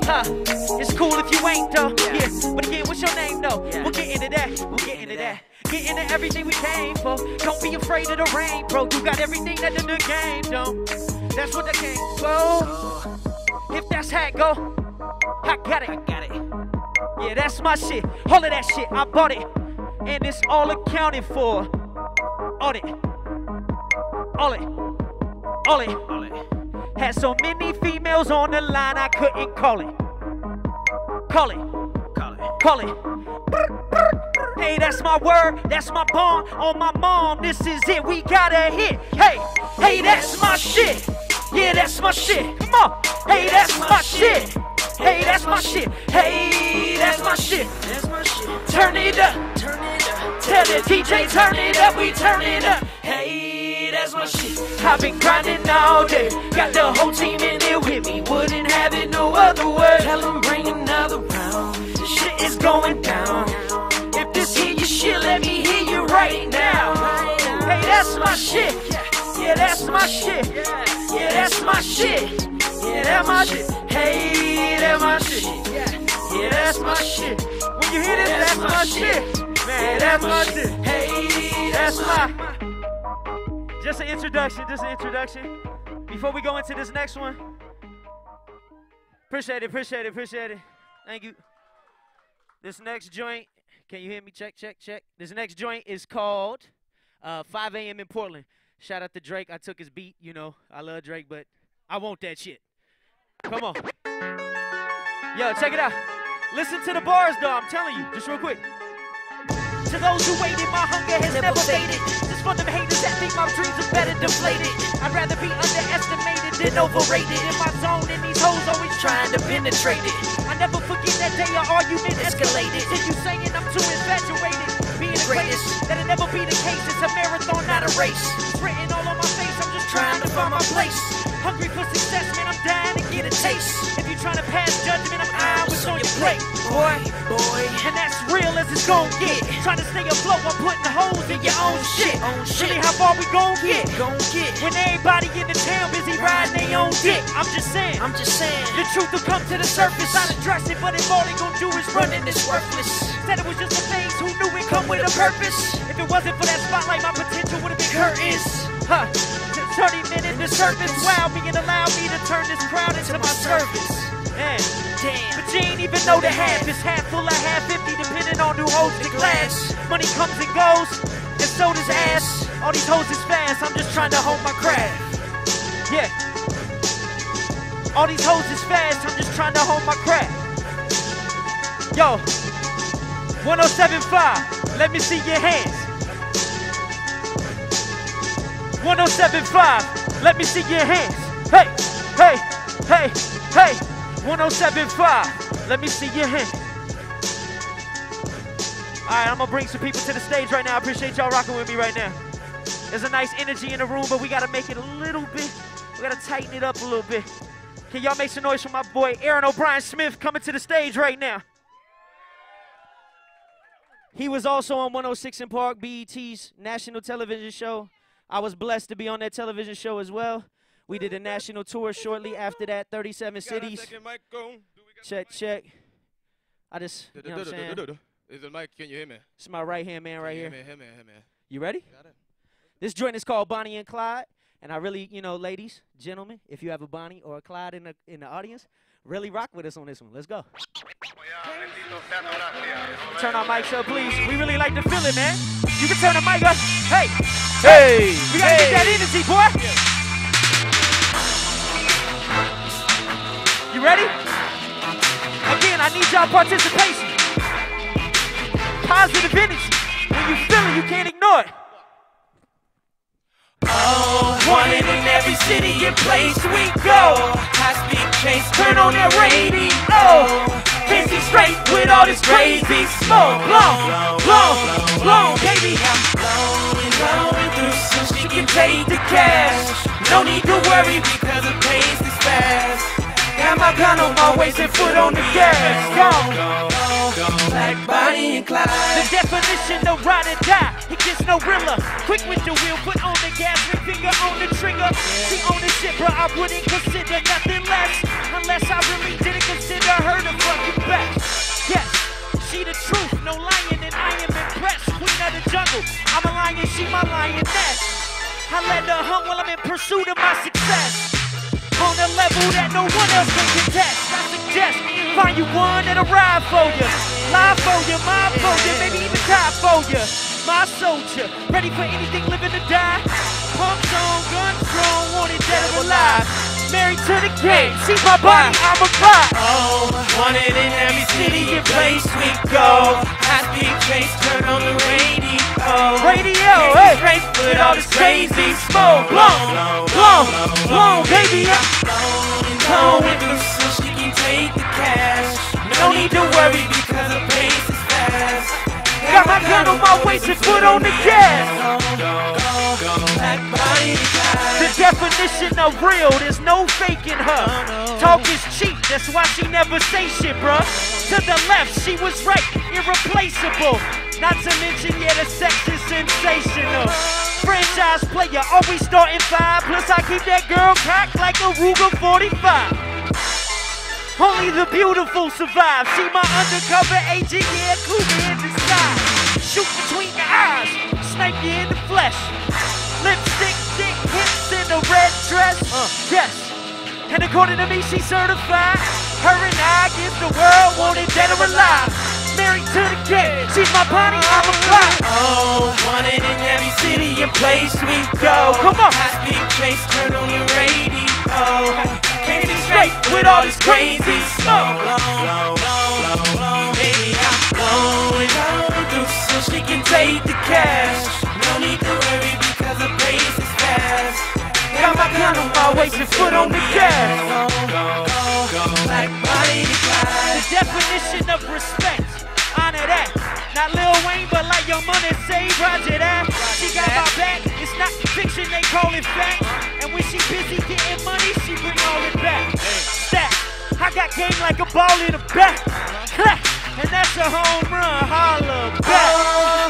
It's cool if you ain't though. Yeah. But again, what's your name though? We'll get into that. We'll get into that. Get into everything we came for. Don't be afraid of the rain, bro. You got everything that in the game don't. That's what the game for. If that's how it go, I got it. I got it. Yeah, that's my shit. All of that shit, I bought it. And it's all accounted for. On it. All it. All it. All it. Had so many females on the line, I couldn't call it. Call it. Call it. Call it. Hey, that's my word, that's my bond. On my mom, this is it, we gotta hit. Hey, hey, that's my shit. Yeah, that's my shit. Come on. Hey, that's my shit. Hey, that's my shit. Hey, that's my shit. That's my shit. Turn it up. Turn it up. Tell the DJ, turn it up. We turn it up. Hey, that's my shit. I've been grinding all day. Got the whole team in there with me. Wouldn't have it no other way. Tell them bring another round. The shit is going down. If this hear your shit, let me hear you right now. Hey, that's my shit. Yeah, that's my shit. Yeah, that's my shit. Yeah, that's my shit. Hey, that's my shit. Yeah, that's my shit. When you hear this, that's my shit. Man, that's my shit. Hey, that's my. Just an introduction, just an introduction. Before we go into this next one. Appreciate it, appreciate it, appreciate it. Thank you. This next joint, can you hear me? Check, check, check. This next joint is called 5 a.m. in Portland. Shout out to Drake. I took his beat, you know. I love Drake, but I want that shit. Come on. Yo, check it out. Listen to the bars, though. I'm telling you. Just real quick. To those who waited, my hunger has never faded. Just for them haters that think my dreams are better deflated. I'd rather be underestimated than overrated. In my zone, and these hoes always trying to penetrate it. I never forget that day our argument escalated. Till you saying I'm too infatuated. Being the greatest, that'll never be the case. It's a marathon, not a race. It's written all on my face, I'm just trying to find my place. Hungry for success, man, I'm dying to get a taste. If you trying to pass judgment, I'm eyeing what's on your plate. Boy, boy, and that's real as it's gon' get. Trying to stay afloat while putting holes in your own shit. Really, how far we gon' get? When everybody in the town busy riding their own dick. I'm just saying. The truth will come to the surface. I'd address it, but if all they gon' do is running, it's worthless. Said it was just a phase, who knew it come with a purpose? If it wasn't for that spotlight, my potential would've been curtains. 30 minute disturbance, wow, being allowed me to turn this crowd into my service. Man, damn, but you ain't even know the half. It's half full or half empty, depending on who holds the glass. Money comes and goes, and so does ass. All these hoes is fast, I'm just trying to hold my craft. Yeah. All these hoes is fast, I'm just trying to hold my craft. Yo, 1075, let me see your hands. 1075, let me see your hands. Hey, hey, hey, hey. 1075, let me see your hands. All right, I'm gonna bring some people to the stage right now. I appreciate y'all rocking with me right now. There's a nice energy in the room, but we gotta make it a little bit, we gotta tighten it up a little bit. Can y'all make some noise for my boy Aaron O'Brien Smith coming to the stage right now? He was also on 106 in Park, BET's national television show. I was blessed to be on that television show as well. We did a national tour shortly after that, 37 cities. Check, check. I just, you know what I'm saying? Is the mic, can you hear me? It's my right-hand man right here. Hear me. You ready? Got it. This joint is called Bonnie and Clyde. And I really, you know, ladies, gentlemen, if you have a Bonnie or a Clyde in the audience, really rock with us on this one. Let's go. Turn our mics up, please. We really like to feel it, man. You can turn the mic up. Hey. Hey. We got to get that energy, boy. You ready? Again, I need y'all participation. Positive energy. When you feel it, you can't ignore it. Oh, wanted in every city and place we go. High-speed chase, turn on that radio. Can't see straight with all this crazy smoke. Blow, baby. I'm blowing through so she can take the cash. No need to worry because the pace is fast. Got my gun on my waist and foot on the gas. Go. Like Bonnie and Clyde. The definition of ride or die. It gets no realer. Quick with the wheel, put on the gas, ring finger on the trigger. She own the shit, bro. I wouldn't consider nothing less unless I really didn't consider she my lioness. I let her hunt while I'm in pursuit of my success. On a level that no one else can contest. I suggest find you one that'll ride for you, lie for you, mind for you, maybe even die for you. My soldier, ready for anything, living or die. Pumps on, guns strong, wanted dead or alive. Married to the game, she's my body, I'm a clock. Oh, wanted in every city and place we go. High-speed chase, turn on the radio. Radio, hey, Straight with all this crazy smoke. Blow, baby, I'm blowing through so she can take the cash. No need to worry because the pace is fast. got my gun on my waist and foot on the gas. Black body The definition of real, there's no faking her. Talk is cheap, that's why she never say shit, bruh. To the left, she was right, irreplaceable. Not to mention, yeah, the sex is sensational. Franchise player, always starting 5. Plus, I keep that girl cocked like a Ruger 45. Only the beautiful survive. She my undercover agent, yeah, cougar in disguise. Shoot between the eyes, snipe you in the flesh. Lipstick, thick hips in a red dress. Yes, and according to me, she's certified. Her and I against the world, wanted dead or alive. Married to the game, she's my body, I'm a clock. Oh, wanted in every city and place we go. Come on. High-speed chase, turn on the radio. Can't be straight with all this crazy smoke. Blow, baby, I'm blowing through so she can take the cash. No need to worry because the pace is fast. Got my gun on my waist and foot on the gas. Black body The definition of respect, honor that. Not Lil Wayne, but like your money say, Roger that. She got my back, it's not fiction, they call it fact. And when she busy getting money, she bring all it back. Stack, I got game like a ball in the back. Clap, and that's a home run, holla back.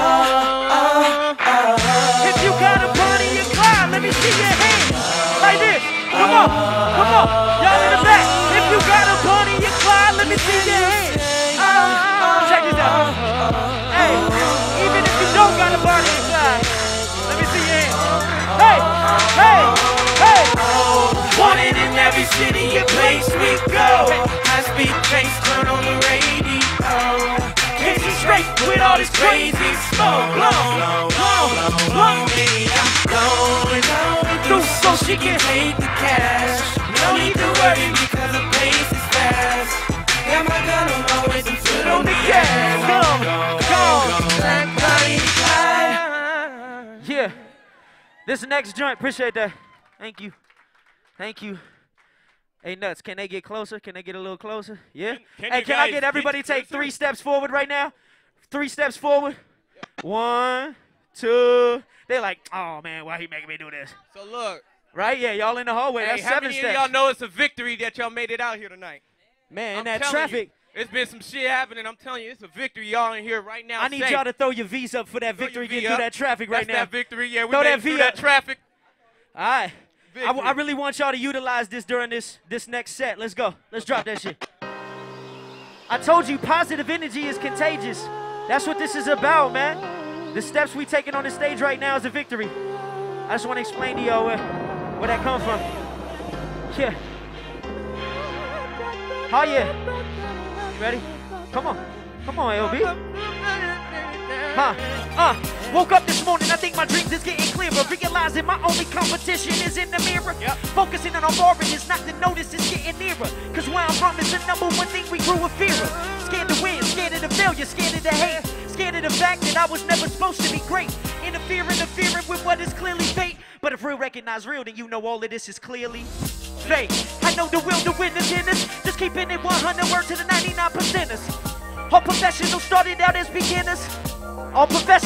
If you got a body, you cry, let me see your hands. Like this, come on, y'all in the back. If you got a body, you cry, let me see your hands. Check this out. Hey, even if you don't got a body inside, let me see your hands. Hey. Wanted in every city and place we go. High-speed chase, turn on the radio. Can't see straight with all this crazy smoke. Blow, baby, I'm blowing through so she can take the cash. No need to worry because the pace is fast. Got my gun on my waist and foot on the gas. Black body fly. Yeah. This next joint, appreciate that. Thank you. Hey, Nuts, can they get closer? Can they get a little closer? Yeah? Hey, can I get everybody to take 3 steps forward right now? 3 steps forward. 1, 2. They're like, oh, man, why he making me do this? So look. Right? Yeah, y'all in the hallway. Hey, That's how 7 many steps. of y'all know it's a victory that y'all made it out here tonight? Man, I'm that telling traffic. You, it's been some shit happening. I'm telling you, it's a victory. Y'all in here right now. I need y'all to throw your V's up for that Throw victory. your Get V through up. that traffic right That's now. that victory. Yeah, we Throw made that it through V that up. traffic. All right. Victory. I really want y'all to utilize this during this next set. Let's go. Let's drop that shit. I told you, positive energy is contagious. That's what this is about, man. The steps we taking on the stage right now is a victory. I just want to explain to y'all where that come from. Yeah. Oh, yeah. You ready? Come on, LB. Woke up this morning, I think my dreams is getting clearer. Realizing my only competition is in the mirror. Focusing on our boring is not to notice it's getting nearer. Cause where I'm from is the #1 thing we grew a fear of. Scared to win, scared of the failure, scared of the hate. Scared of the fact that I was never supposed to be great. Interfering with what is clearly fate. But if real recognize real, then you know all of this is clearly fake. I know the will to win is in us. Just keeping it 100 word to the 99%ers. All professionals started out as beginners. I'm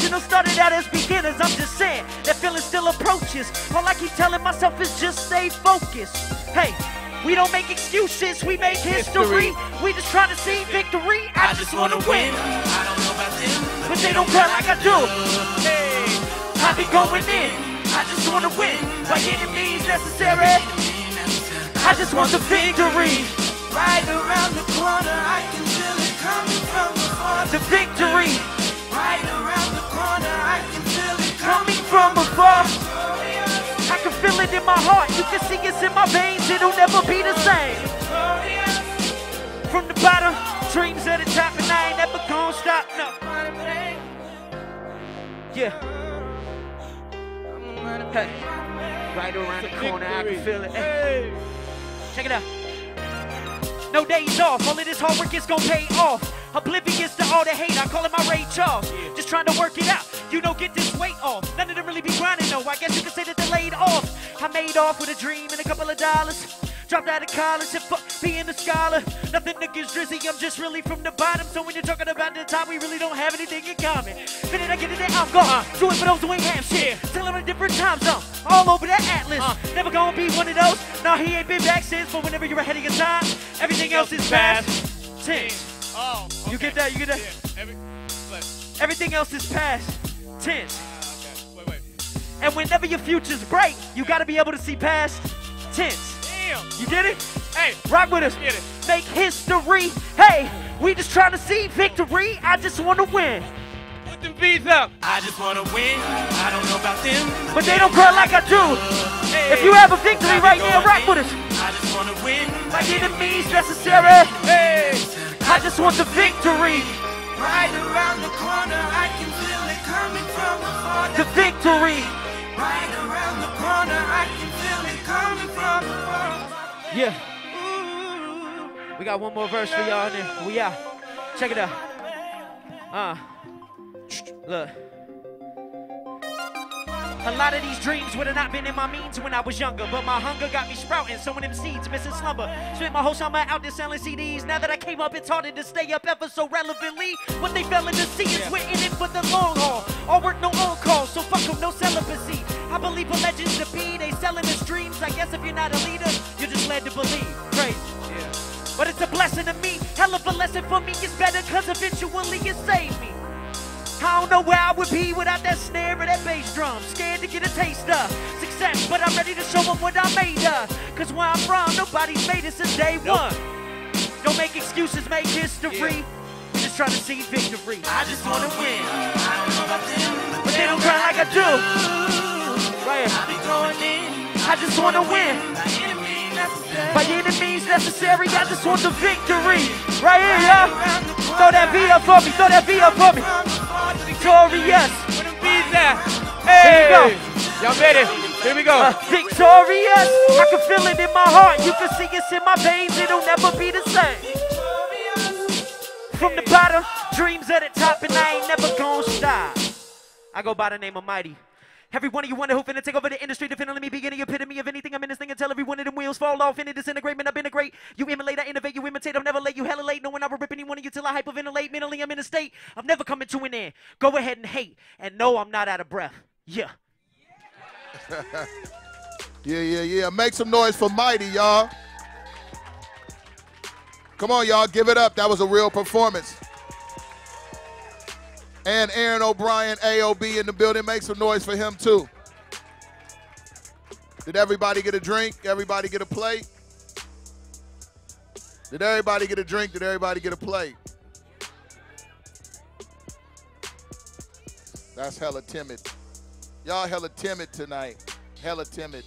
just saying, that feeling still approaches. All I keep telling myself is just stay focused. Hey, we don't make excuses, we make history. We just try to see victory. I just wanna win. I don't know about them, But they don't cry like I do. Hey, I be going in. I just wanna win by any means necessary. I just want the victory. right around the corner. I can feel it coming from the The victory. Right around the corner, I can feel it coming my heart, you can see it's in my veins, it'll never be the same. From the bottom, dreams at the top, and I ain't never gonna stop, no. Yeah. Hey. Right around the corner, I can feel it. Hey. Check it out. No days off, all of this hard work is gonna pay off. Oblivious to all the hate, I call it my Ray Charles. Just trying to work it out, you know, get this weight off. None of them really be grinding though, I guess you could say that they're laid off. I made off with a dream and a couple of dollars. Dropped out of college and fuck being a scholar. Nothing against Drizzy, I'm just really from the bottom. So when you're talking about the top, we really don't have anything in common. Minute I get it, I'm gone. Do it for those who ain't have shit. Tell them a different time zone, all over that atlas. Never gonna be one of those. No, he ain't been back since. But whenever you're ahead of your time, everything else is past tense. Oh, okay. You get that? You get that? Yeah, everything else is past tense. okay. Wait. And whenever your future's bright, you gotta be able to see past tense. Damn. You get it? Hey, rock with us. Get it. Make history. Hey, we just trying to see victory. I just want to win. Put them beats up. I just wanna win. I don't know about them, But they don't cry like I do. Hey. If you have a victory right now, rock with us. I just wanna win. My enemies necessary. Hey. I just want the victory. Right around the corner, I can feel it coming from afar. The victory. Right around the corner, I can feel it coming from afar. Yeah. We got one more verse for y'all in there. We out. Check it out. Look. A lot of these dreams would have not been in my means when I was younger, but my hunger got me sprouting, sowing them seeds, missing slumber. Spent my whole summer out there selling CDs. Now that I came up, it's harder to stay up ever so relevantly. What they fell in the sea is we're in it for the long haul. All work, no on call, so fuck them, no celibacy. I believe for legends to be, they selling us dreams. I guess if you're not a leader, you're just led to believe. Crazy. But it's a blessing to me, hell of a lesson for me. It's better cause eventually it saved me. I don't know where I would be without that snare or that bass drum. Scared to get a taste of success, but I'm ready to show them what I'm made of. Cause where I'm from, nobody's made it since day one. Don't make excuses, make history. We're just trying to see victory. I just wanna win. I don't know about them, But they don't cry like I do. Right here. I be going in. I just wanna win. My enemies necessary. By enemies necessary, I just want the victory. Right here, y'all. Throw that V up for me, throw that V up for me. Victorious. Put them beats up. Here we go. Y'all ready? Here we go. Victorious. I can feel it in my heart. You can see it's in my veins. It'll never be the same. From the bottom, dreams at the top, and I ain't never gonna stop. I go by the name of Mighty. Every one of you wonder who finna take over the industry, defending me, beginning epitome of anything. I'm in this thing until every one of them wheels fall off in a disintegrate. Man, I've been a great. You emulate, I innovate, you imitate, I'm never late, you hella late. No one I will rip any one of you till I hyperventilate. Mentally, I'm in a state of never coming to an end. Go ahead and hate, and no, I'm not out of breath. Yeah. Yeah. Make some noise for Mighty, y'all. Come on, y'all. Give it up. That was a real performance. And Aaron O'Brien, AOB in the building. Make some noise for him, too. Did everybody get a drink? Everybody get a plate? Did everybody get a drink? Did everybody get a plate? That's hella timid. Y'all hella timid tonight. Hella timid.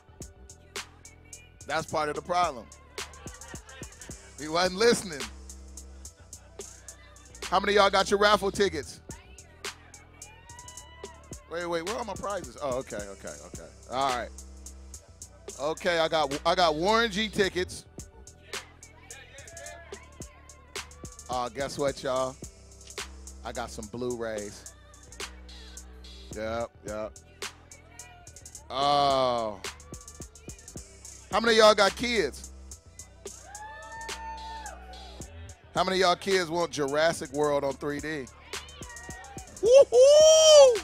That's part of the problem. He wasn't listening. How many of y'all got your raffle tickets? Wait, where are my prizes? Oh, okay. All right. Okay, I got Warren G tickets. Guess what, y'all? I got some Blu-rays. Yep. Oh. How many of y'all got kids? How many of y'all kids want Jurassic World on 3D? Woohoo!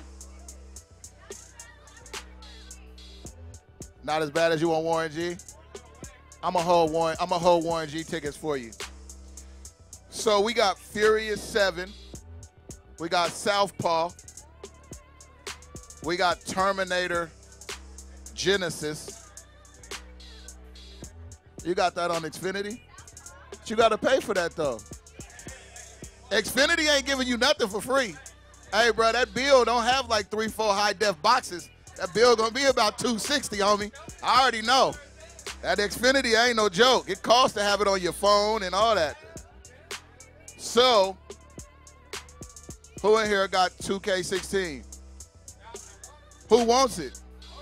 Not as bad as you want Warren G? I'm gonna hold Warren G tickets for you. So we got Furious 7. We got Southpaw. We got Terminator Genesis. You got that on Xfinity? But you got to pay for that, though. Xfinity ain't giving you nothing for free. Hey, bro, that bill don't have like 3-4 high-def boxes That bill gonna be about $260, homie. I already know. That Xfinity ain't no joke. It costs to have it on your phone and all that. So, who in here got 2K16? Who wants it?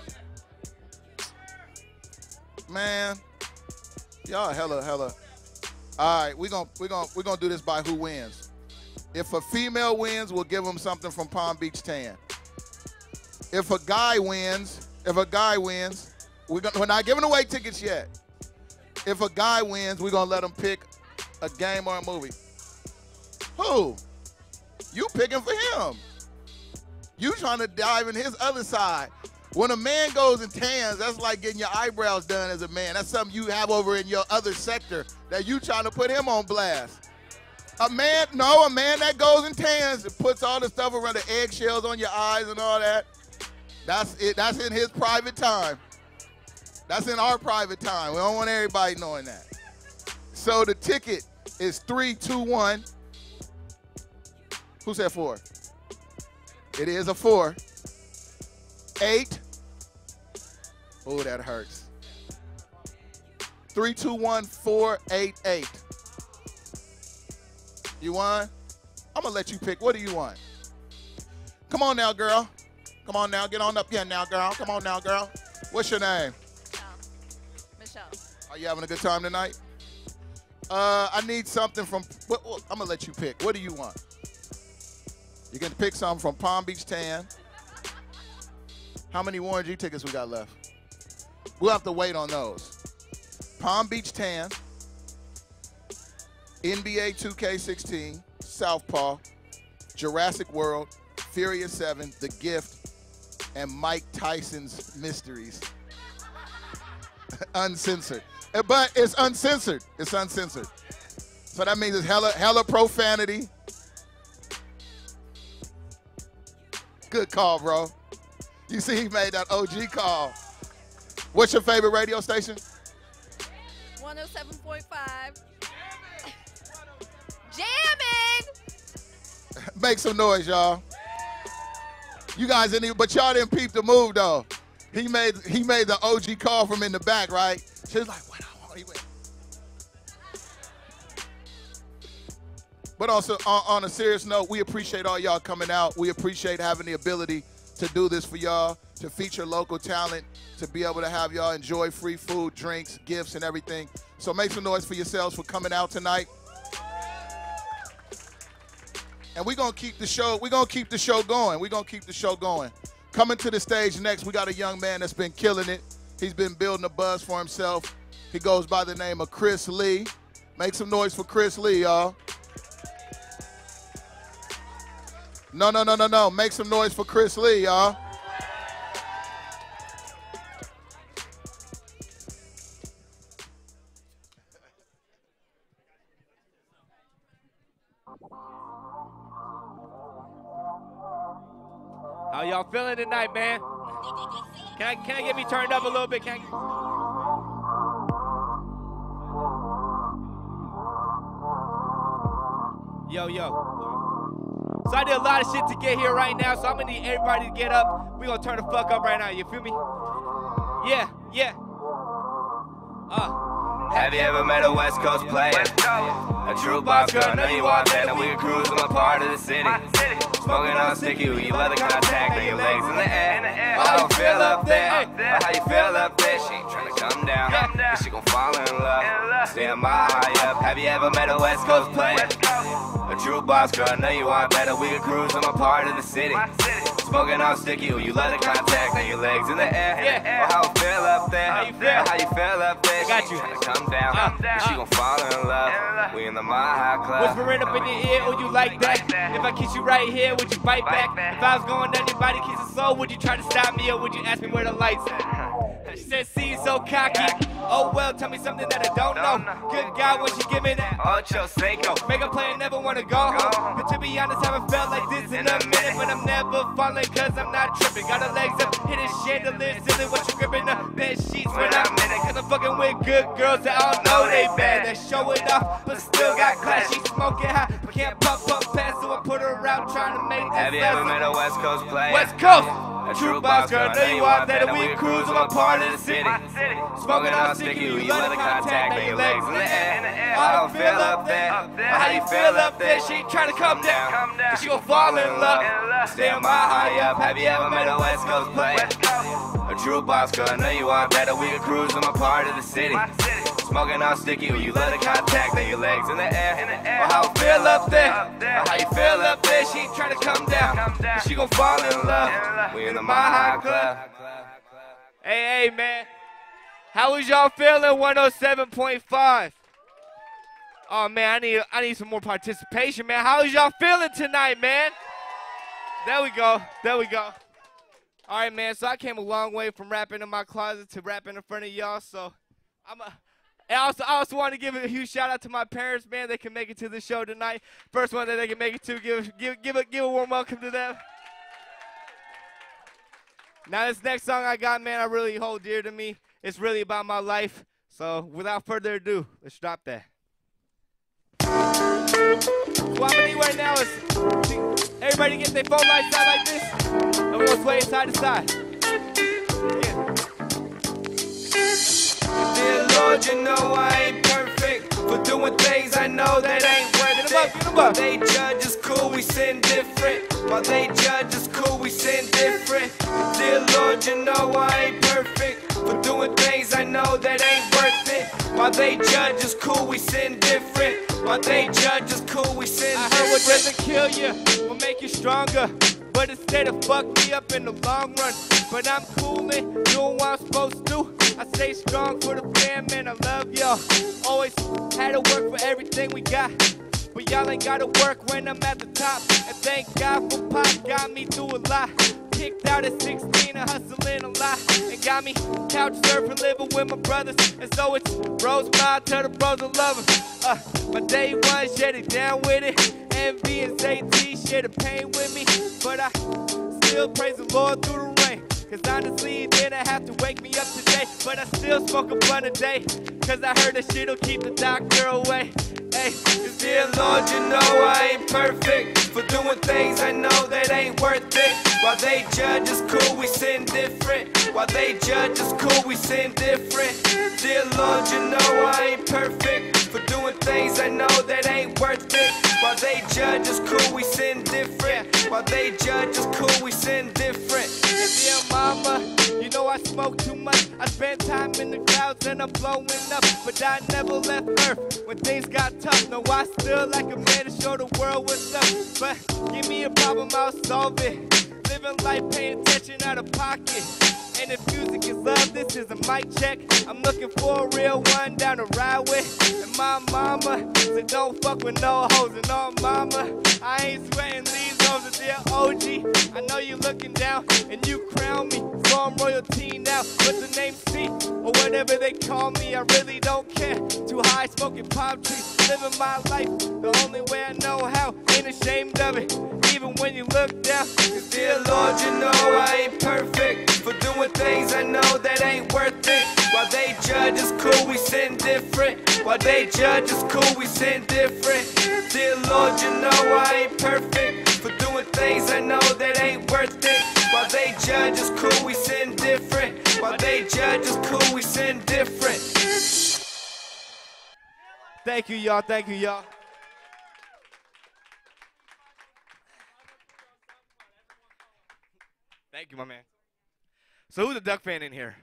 Man, y'all hella. All right, we're gonna do this by who wins. If a female wins, we'll give them something from Palm Beach Tan. If a guy wins, we're not giving away tickets yet. If a guy wins, we're gonna let him pick a game or a movie. Who? You picking for him. You trying to dive in his other side. When a man goes and tans, that's like getting your eyebrows done as a man. That's something you have over in your other sector that you trying to put him on blast. A man that goes and tans and puts all the stuff around the eggshells on your eyes and all that, that's it. That's in his private time. That's in our private time. We don't want everybody knowing that. So the ticket is 3, 2, 1. Who said 4? It is a 4. 8. Oh, that hurts. 3, 2, 1, 4, 8, 8. You won? I'm going to let you pick. What do you want? Come on now, girl. Come on now. Get on up here now, girl. Come on now, girl. What's your name? Michelle. Are you having a good time tonight? I need something from, I'm going to let you pick. What do you want? You can pick something from Palm Beach Tan. How many Warren G tickets we got left? We'll have to wait on those. Palm Beach Tan, NBA 2K16, Southpaw, Jurassic World, Furious 7, The Gift, and Mike Tyson's Mysteries. Uncensored. But it's uncensored. It's uncensored. So that means it's hella profanity. Good call, bro. You see he made that OG call. What's your favorite radio station? 107.5. Jamming! Make some noise, y'all. You guys didn't even, but y'all didn't peep the move, though. He made the OG call from in the back, right? She was like, what I want, he went. But also, on a serious note, we appreciate all y'all coming out. We appreciate having the ability to do this for y'all, to feature local talent, to be able to have y'all enjoy free food, drinks, gifts, and everything. So make some noise for yourselves for coming out tonight. And we're gonna keep the show. We're gonna keep the show going. We're gonna keep the show going. Coming to the stage next, we got a young man that's been killing it. He's been building a buzz for himself. He goes by the name of Chris Lee. Make some noise for Chris Lee, y'all. No. Make some noise for Chris Lee, y'all. How y'all feeling tonight, man? Can I get me turned up a little bit? Yo. So I did a lot of shit to get here right now, so I'm gonna need everybody to get up. We gonna turn the fuck up right now, you feel me? Yeah. Have you ever met a West Coast player? A true boss girl, know you are better. We can cruise in my part of the city. Smoking on sticky, you leather contact, and your legs in the air. How you feel up there? How you feel up there? She ain't trying to come down, cause she gon' fall in love. Stand by high up. Have you ever met a West Coast player? A true boss girl, know you are better. We can cruise in my part of the city. Smoking on sticky, you leather contact, and your legs in the air. How you feel up there? How you feel up there? She ain't trying to come down, cause she gon' fall in love. We in the Mile High Club. Whispering up in your ear, oh, you like that? If I kiss you right here, would you bite back? If I was going down your body, kiss it slow, would you try to stop me or would you ask me where the lights at? She said, see, you so cocky. Oh, well, tell me something that I don't know. Good God, when she give me that Ocho Seco. make a play and never wanna go home. But to be honest, I haven't felt like this in a minute. But I'm never falling cause I'm not tripping. Got her legs up, hitting chandelier, silly what you gripping up. Bed sheets when I'm in it. Cause I'm fucking with good girls that all know they bad. That show it off, but still got class. She smoking hot, but can't pump past. So I put her out trying to make this. Have you ever met a West Coast player? West Coast! A true boss girl, know you out there, that we cruise on my part of the city. Smoking on sticky, you let the contact, now your legs in the air. I don't feel up there. How you feel up there? She ain't trying to come down. She gon' fall in love. Stay on my high up. Have you ever met a West Coast player? A true boss girl, I know you want better. We can cruise on my part of the city. Smoking on sticky, when you let the contact, lay your legs in the air. Or how I feel up there. Or how you feel up there? She ain't trying to come down. She gon' fall in love. We in the My High Club. Hey, man. How was y'all feeling? 107.5. Oh man, I need some more participation, man. How is y'all feeling tonight, man? There we go. All right, man. So I came a long way from rapping in my closet to rapping in front of y'all. So I also want to give a huge shout out to my parents, man. They can make it to the show tonight. First one that they can make it to. Give a warm welcome to them. Now this next song I got, man, I really hold dear to me. It's really about my life. So without further ado, let's drop that. So what I need right now is everybody get their phone lights out like this, and we're gonna sway side to side. Yeah. Dear Lord, you know I ain't perfect for doing things I know that ain't worth it. While they judge us cool, we sin different. While they judge us cool, we sin different. Dear Lord, you know I ain't perfect for doing things I know that ain't worth it. While they judge us cool, we sin different. While they judge us cool, we sin different. I heard would rather kill you, will make you stronger, but instead of fuck me up in the long run. But I'm coolin', doing what I'm supposed to. I stay strong for the fam, man, I love y'all. Always had to work for everything we got, but y'all ain't gotta work when I'm at the top. And thank God for Pop, got me through a lot. Kicked out at 16 and hustling a lot, and got me couch surfing, living with my brothers. And so it's bros mile, tell the bros I love them. My day one, yeah, they down with it. Envy and ZT share the pain with me, but I still praise the Lord through the rain. Cause honestly, he didn't have to wake me up today, but I still smoke a blunt a day, cause I heard that shit'll keep the doctor away. Hey, cause dear Lord, you know I ain't perfect for doing things I know that ain't worth it. While they judge us cool, we sin different. While they judge us cool, we sin different. Dear Lord, you know I ain't perfect for doing things I know that ain't worth it. While they judge us cool, we sin different. While they judge us cool, we sin different. And dear mama, you know I smoke too much. I spend time in the clouds and I'm blowing up, but I never left Earth when things got tough. No, I still like a man to show the world what's up. But give me a problem, I'll solve it. Living life, paying attention out of pocket. And if music is love, this is a mic check. I'm looking for a real one down the ride with. And my mama said don't fuck with no hoes. And oh mama, I ain't sweating these hoes. And dear OG, I know you looking down and you crown me, so I'm royalty now. With the name C or whatever they call me, I really don't care. Too high smoking palm trees, living my life the only way I know how. Ain't ashamed of it, even when you look down. Cause dear Lord, you know I ain't perfect for doing things I know that ain't worth it. While they judge us cool, we sin different. While they judge us cool, we sin different. Dear Lord, you know I ain't perfect for doing things I know that ain't worth it. While they judge us cool, we sin different. While they judge us cool, we sin different. Thank you, y'all. Thank you, y'all. Thank you, my man. So who's a Duck fan in here?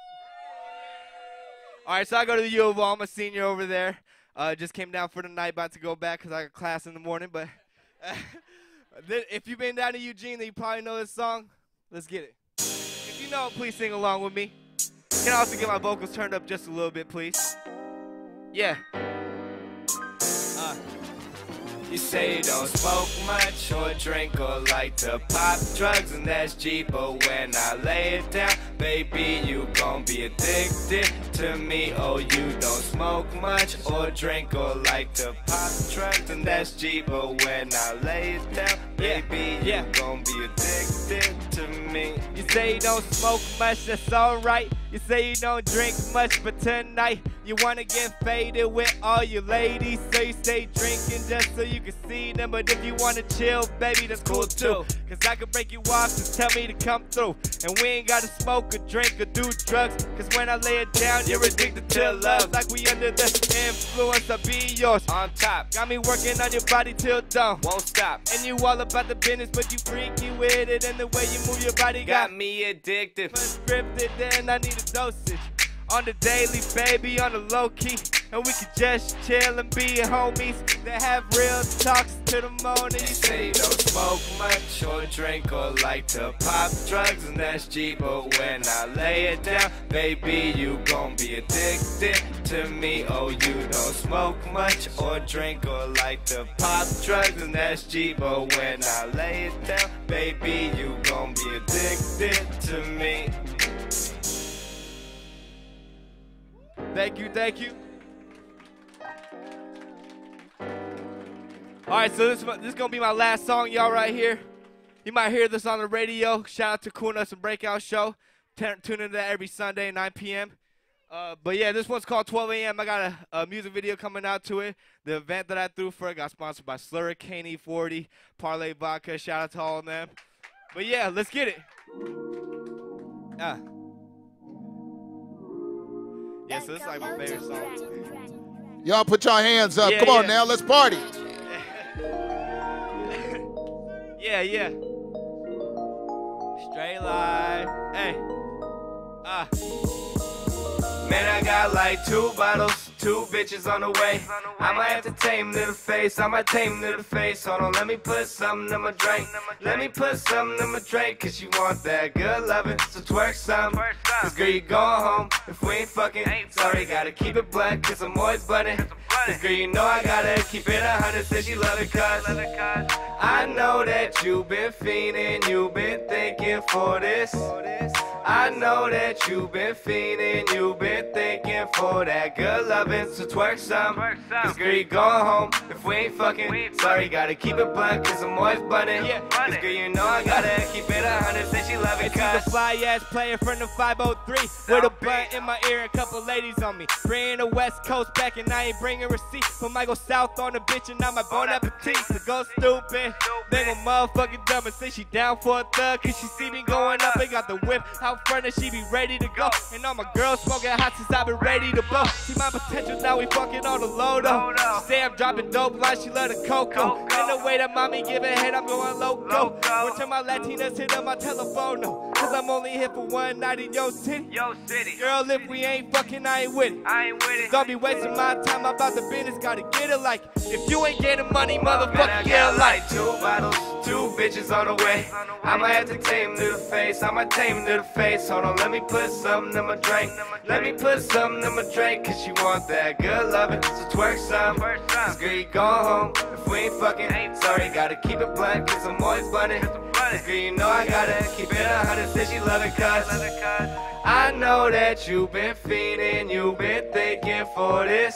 All right, so I go to the U of O. I'm a senior over there. Just came down for the night, about to go back because I got class in the morning. But if you've been down to Eugene, then you probably know this song. Let's get it. If you know it, please sing along with me. Can I also get my vocals turned up just a little bit, please? Yeah. You say you don't smoke much or drink or like to pop drugs, and that's G, but when I lay it down, baby, you gon' be addicted to me. Oh, you don't smoke much or drink or like to pop drugs, and that's G, but when I lay it down, baby, you gon' be addicted to me. You say you don't smoke much, that's alright. You say you don't drink much, but tonight you You wanna get faded with all your ladies, so you stay drinking just so you can see them. But if you wanna chill, baby, that's cool too. Cause I can break you off, just tell me to come through. And we ain't gotta smoke or drink or do drugs. Cause when I lay it down, you're addicted to love. Like we under the influence, I'll be yours. On top, got me working on your body till dawn. Won't stop. And you all about the business, but you freaky with it. And the way you move your body got me addicted. Unscripted, then I need a dosage. On the daily, baby, on the low key. And we could just chill and be homies that have real talks to the morning. You say you don't smoke much or drink or like to pop drugs, and that's G. But when I lay it down, baby, you gon' be addicted to me. Oh, you don't smoke much or drink or like to pop drugs, and that's G. But when I lay it down, baby, you gon' be addicted to me. Thank you, thank you. All right, so this is going to be my last song, y'all, right here. You might hear this on the radio. Shout out to Cool Nuts and Breakout Show. Tune into that every Sunday, 9 p.m. But, yeah, this one's called 12 a.m. I got a music video coming out to it. The event that I threw for it got sponsored by Slurricane E40, Parlay Vodka. Shout out to all of them. But, yeah, let's get it. Yeah, so this is like my favorite song. Y'all put your hands up. Yeah, Come on now, let's party. Yeah. Straight life. Hey. Man, I got like 2 bottles, 2 bitches on the way. I might have to tame to the face. I might tame to the face. Hold on, let me put something in my drink. Let me put something in my drink. Cause you want that good loving, so twerk some. Cause girl, you going home if we ain't fucking. Sorry, gotta keep it black, cause I'm always butting. Cause girl, you know I gotta keep it 100. Says you love it cause I know that you've been fiending, you've been thinking for this. I know that you've been fiending, you've been thinking for that good loving, so twerk some. Cause girl, you going home if we ain't fucking. Sorry, gotta keep it blunt, cause I'm always butting. Cause girl, you know I gotta keep it 100. Say she love it cause the fly ass player from the 503 with a blunt in my ear and a couple ladies on me. Bringing the West Coast back and I ain't bringing receipts. But might go south on the bitch and now my bon appetit. So go stupid, then go motherfucking dumb and say she down for a thug. Cause she see me going up and got the whip out front and she be ready to go. And all my girls smoking hot since I been ready to blow. See my potential, now we fucking on the low though. She say I'm dropping dope line, she love the cocoa. And the way that mommy give it head, I'm going loco. One time my Latinas hit up my telephone, no. Cause I'm only here for one night in your city. Girl, if we ain't fucking, I ain't with it. Don't be wasting my time about the business, gotta get it like. If you ain't getting money, motherfucker, get it like. 2 bottles, 2 bitches on the way. I might have to tame to the face, I might tame to the face. Hold on, let me put something in my drink. Let me put something in my drink. Cause you want that good loving, so twerk some. Cause girl, you going home if we ain't fucking. Sorry, gotta keep it blunt, cause I'm always butting. Cause girl, you know I gotta keep it 100. Say she love it cause I know that you've been fiending, you've been thinking for this.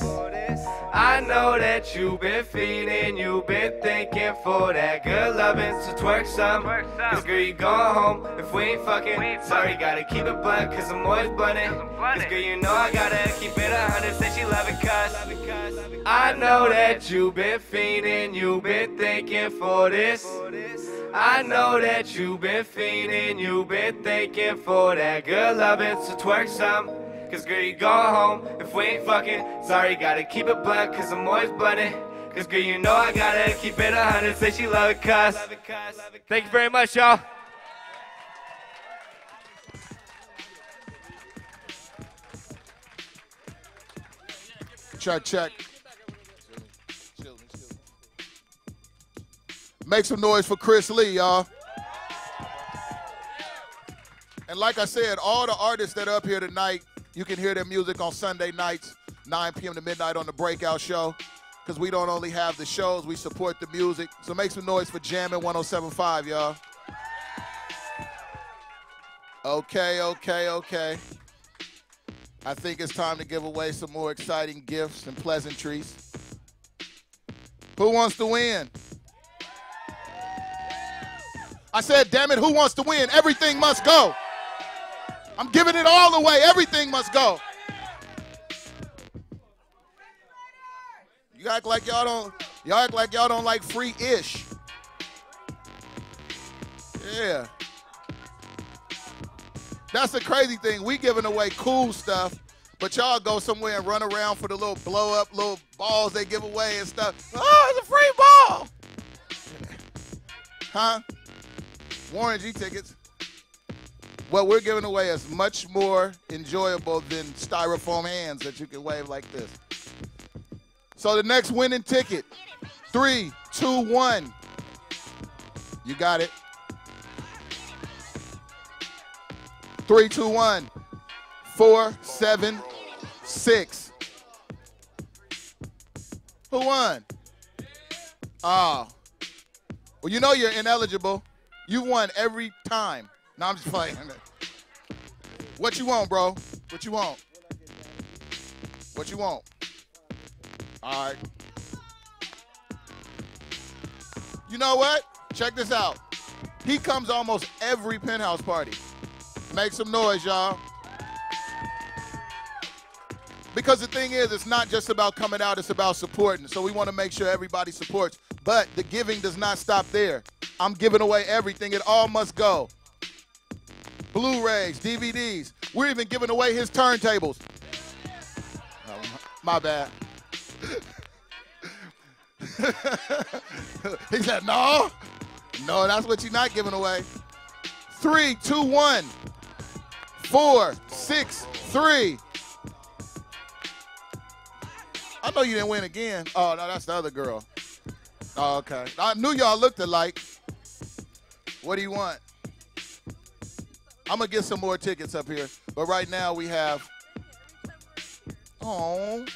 I know that you've been fiending, you've been thinking for that good loving, so twerk some. Cause girl, you going home if we ain't fucking. Sorry, gotta keep it blunt, cause I'm always butting. Cause girl, you know I gotta keep it 100. Say she love it cause I know that you've been fiending, you've been thinking for this. I know that you've been fiending, you've been thinking for that good loving, so twerk some. Cause girl, you going home if we ain't fucking. Sorry, gotta keep it blunt, cause I'm always butting. Cause girl, you know I gotta keep it 100. Say she love it cause. Thank you very much, y'all. Check. Make some noise for Chris Lee, y'all. And like I said, all the artists that are up here tonight, you can hear their music on Sunday nights, 9 p.m. to midnight on the Breakout Show. Because we don't only have the shows, we support the music. So make some noise for Jammin' 107.5, y'all. Okay. I think it's time to give away some more exciting gifts and pleasantries. Who wants to win? I said, damn it, who wants to win? Everything must go. I'm giving it all away. Everything must go. act like y'all don't like free ish. Yeah. That's the crazy thing. We giving away cool stuff, but y'all go somewhere and run around for the little blow up little balls they give away and stuff. Oh, it's a free ball. Huh? Warren G tickets. What we're giving away is much more enjoyable than styrofoam hands that you can wave like this. So the next winning ticket, 3, 2, 1. You got it. 3, 2, 1. 4, 7, 6. Who won? Oh. Well, you know you're ineligible. You won every time. No, I'm just playing. What you want, bro? What you want? What you want? All right. You know what? Check this out. He comes almost every Penthouse party. Make some noise, y'all. Because the thing is, it's not just about coming out, it's about supporting. So we want to make sure everybody supports. But the giving does not stop there. I'm giving away everything. It all must go. Blu-rays, DVDs. We're even giving away his turntables. Oh, my bad. He said, no. No, that's what you're not giving away. 3, 2, 1. 4, 6, 3. I know you didn't win again. Oh, no, that's the other girl. Oh, okay. I knew y'all looked alike. What do you want? I'm going to get some more tickets up here. But right now we have, oh,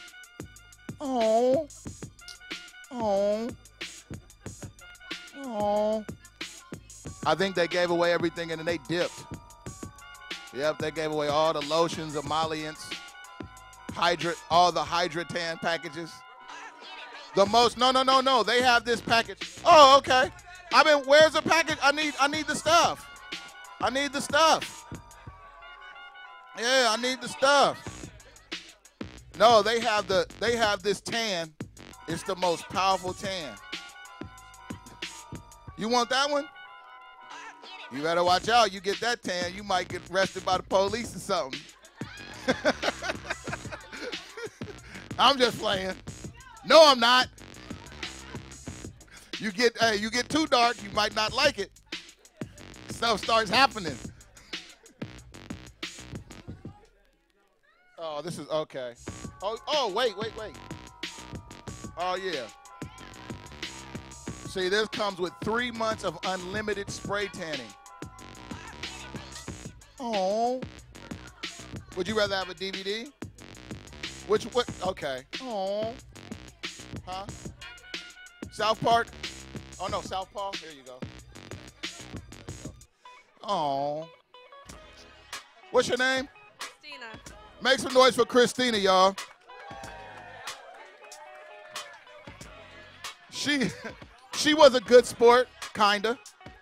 I think they gave away everything and then they dipped. Yep, they gave away all the lotions, emollients, all the Hydratan packages. The most, no. They have this package. Oh, okay. Where's the package? I need the stuff. I need the stuff. Yeah, I need the stuff. No, they have this tan. It's the most powerful tan. You want that one? You better watch out. You get that tan, you might get arrested by the police or something. I'm just playing. No, I'm not. You get too dark, you might not like it. Stuff starts happening. Oh, this is okay. Oh, wait. Oh, yeah. See, this comes with 3 months of unlimited spray tanning. Oh. Would you rather have a DVD? What? Okay. Oh. Huh? South Park? Oh, no, South Park. Here you go. Oh. What's your name? Christina. Make some noise for Christina, y'all. She was a good sport, kinda.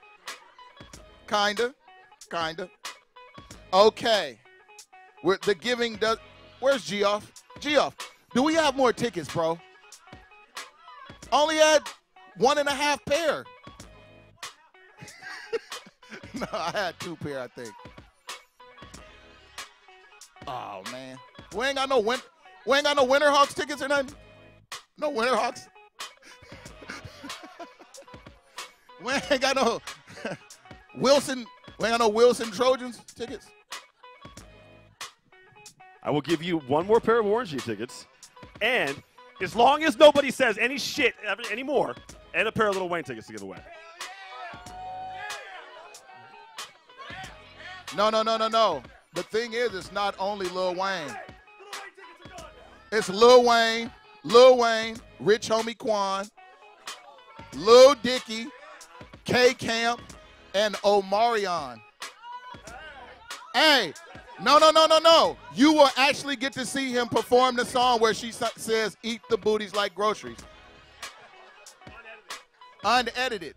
Okay. The giving does. Where's Geoff? Geoff, do we have more tickets, bro? Only had 1.5 pair. No, I had 2 pair, I think. Oh man, we ain't got no Winterhawks tickets or nothing. No Winterhawks. We ain't got no Wilson. We ain't got no Wilson Trojans tickets. I will give you 1 more pair of Warren G tickets, and as long as nobody says any shit anymore, and a pair of Lil Wayne tickets to give away. No. The thing is, it's not only Lil Wayne. It's Lil Wayne, Rich Homie Quan, Lil Dicky, K Camp, and Omarion. Hey, no. You will actually get to see him perform the song where she says, "Eat the booties like groceries." Unedited.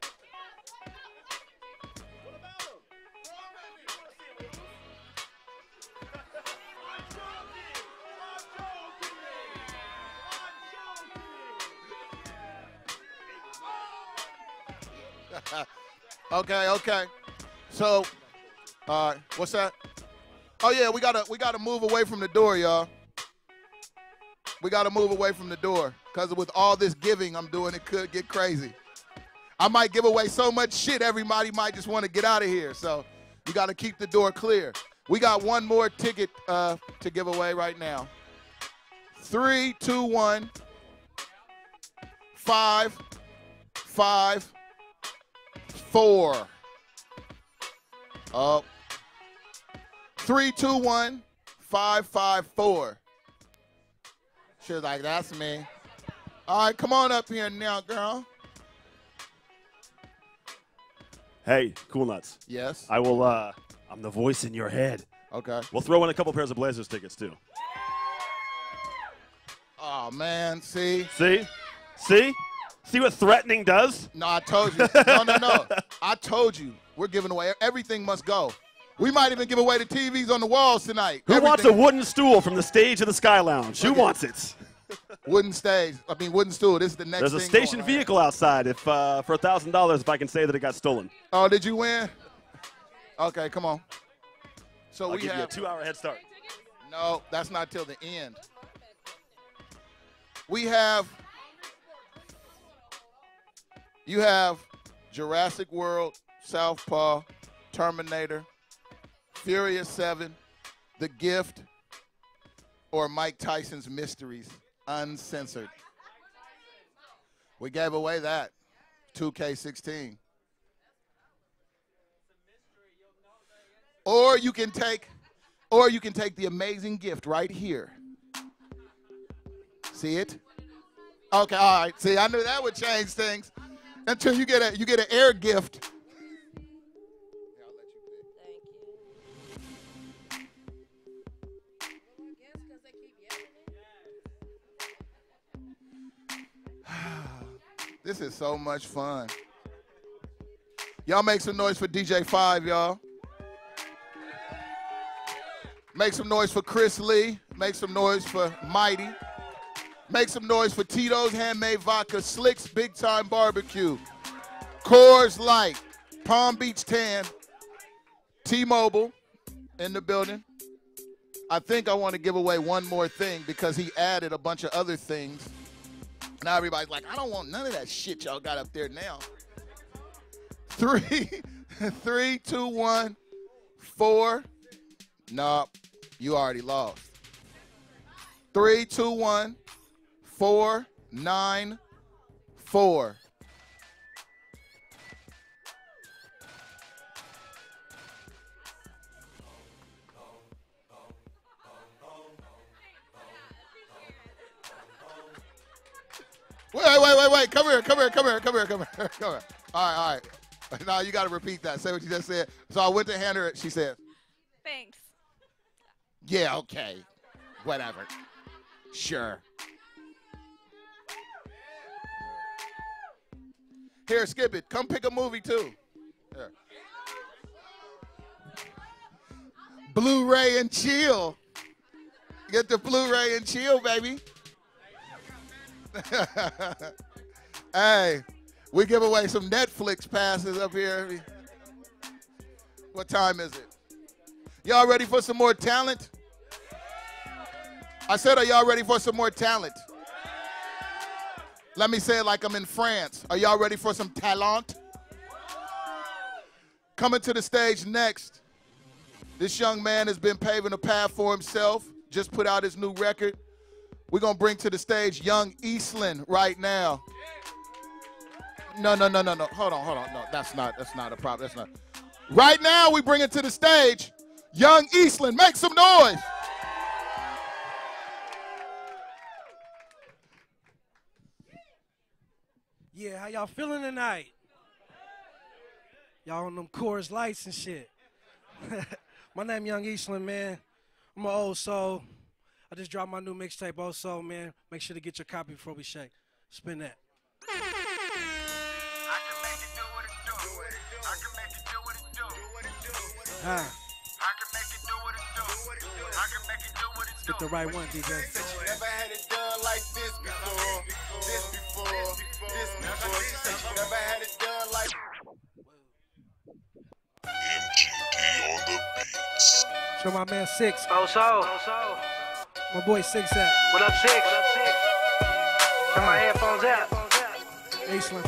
Okay. So, all right, what's that? Oh yeah, we gotta move away from the door, y'all. We gotta move away from the door, cause with all this giving I'm doing, it could get crazy. I might give away so much shit, everybody might just want to get out of here. So, you gotta keep the door clear. We got one more ticket to give away right now. 3, 2, 1. 5, 5, 4. Oh. 3, 2, 1, 5, 5, 4. She was like, that's me. All right, come on up here now, girl. Hey, Cool Nuts. Yes. I will, I'm the voice in your head. Okay. We'll throw in a couple pairs of Blazers tickets, too. Oh, man, see? See? See what threatening does? No, I told you. No. I told you. We're giving away. Everything must go. We might even give away the TVs on the walls tonight. Who wants a wooden stool from the stage of the Sky Lounge? Who wants it? Wooden stool. This is the next There's a thing station going on. vehicle outside if for $1,000 if I can say that it got stolen. Oh, did you win? Okay, come on. So I'll we give have you a 2-hour head start. No, that's not till the end. You have Jurassic World, Southpaw, Terminator, Furious 7, The Gift, or Mike Tyson's Mysteries, uncensored. We gave away that, 2K16. Or you can take the amazing gift right here. See it? Okay, all right. See, I knew that would change things until you get an air gift. This is so much fun. Y'all make some noise for DJ 5, y'all. Make some noise for Chris Lee. Make some noise for Mighty. Make some noise for Tito's Handmade Vodka, Slick's Big Time Barbecue, Coors Light, Palm Beach Tan, T-Mobile in the building. I think I want to give away one more thing because he added a bunch of other things. Now everybody's like, I don't want none of that shit y'all got up there now. 3, 2, 1, 4. No, you already lost. 3, 2, 1, 4, 9, 4. Wait. Come here. All right. Now you got to repeat that. Say what you just said. So I went to hand her it. She said, Thanks. yeah, okay. Whatever. Sure. Here, skip it. Come pick a movie, too. Here. Blu-ray and chill. Get the Blu-ray and chill, baby. Hey, we give away some Netflix passes up here. What time is it? Y'all ready for some more talent? I said, are y'all ready for some more talent? Let me say it like I'm in France. Are y'all ready for some talent? Coming to the stage next, this young man has been paving a path for himself, just put out his new record. We're going to bring to the stage Young Eastland right now. No. Hold on. No, that's not a problem. That's not. Right now, we bring it to the stage Young Eastland. Make some noise. Yeah, how y'all feeling tonight? Y'all on them Coors Lights and shit. My name Young Eastland, man. I'm an old soul. I just dropped my new mixtape, Old Soul, man. Make sure to get your copy before we shake. Spin that. Get the right one, DJ. Never had it done like this before. Never had it done like Show my man Six. Oh, so. My boy Six at. What up, Six? Turn my headphones out. Eastland,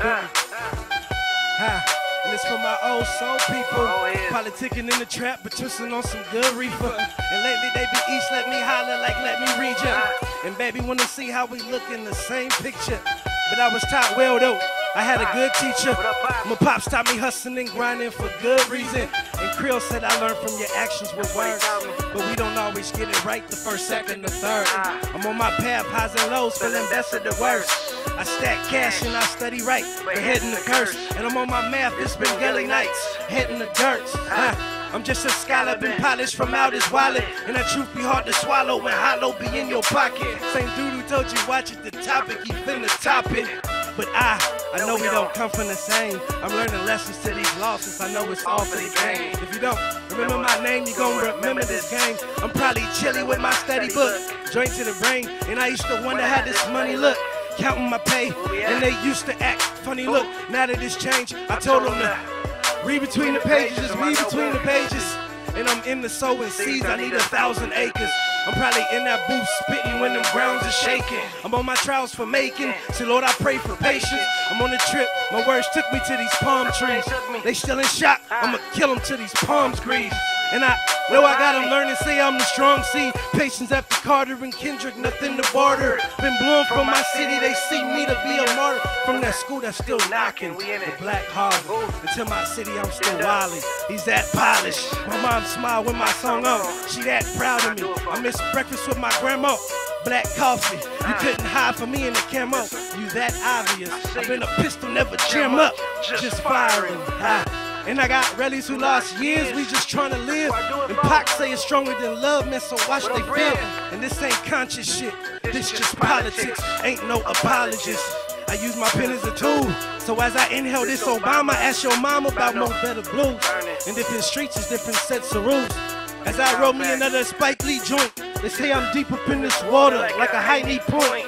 and it's for my old soul people. Politicking in the trap, but twisting on some good reefer. And lately they be East, let me holler like let me read ya. And baby wanna see how we look in the same picture. But I was taught well though. I had a good teacher. My pops taught me hustling and grinding for good reason. And Creel said I learned from your actions with words. But we don't always get it right the first, second, or third. I'm on my path, highs and lows, feeling best of the worst. I stack cash and I study right, but heading the curse. And I'm on my math, it's been gully nights, heading the dirt. I'm just a scholar, been polished from out his wallet. And that truth be hard to swallow when hollow be in your pocket. Same dude who told you watch it, the topic, he finna top it. But I know we don't come from the same. I'm learning lessons to these losses, I know it's all for the game. If you don't remember my name, you gon' remember this game. I'm probably chilly with my study book, joint to the brain. And I used to wonder how this money look. Counting my pay, and they used to act funny. Look, now that it's changed, I told them to read between the pages, read between the pages. And I'm in the sowing seeds, I need 1,000 acres. I'm probably in that booth spitting when them grounds are shaking. I'm on my trials for making, so Lord I pray for patience. I'm on a trip, my words took me to these palm trees. They still in shock, I'ma kill them till these palms grease. And I know I got them learning, say I'm the strong seed. Patience after Carter and Kendrick, nothing to barter. Been blown from my city, they see me to be a martyr. From that school that's still knocking, the Black Harvard. Until my city, I'm still wily. He's that polished. My mom smiled with my song on. She that proud of me. I miss breakfast with my grandma. Black coffee, you couldn't hide from me in the camo. You that obvious. I've been a pistol, never jam up, just firing. And I got rellies who lost years, we just trying to live. And Pac say it's stronger than love, man, so watch they feel. And this ain't conscious shit, this just politics, ain't no apologists. I use my pen as a tool, so as I inhale this Obama, ask your mom about more better blues. And different streets is different sets of rules. As I roll me another Spike Lee joint, they say I'm deep up in this water, like a high knee point.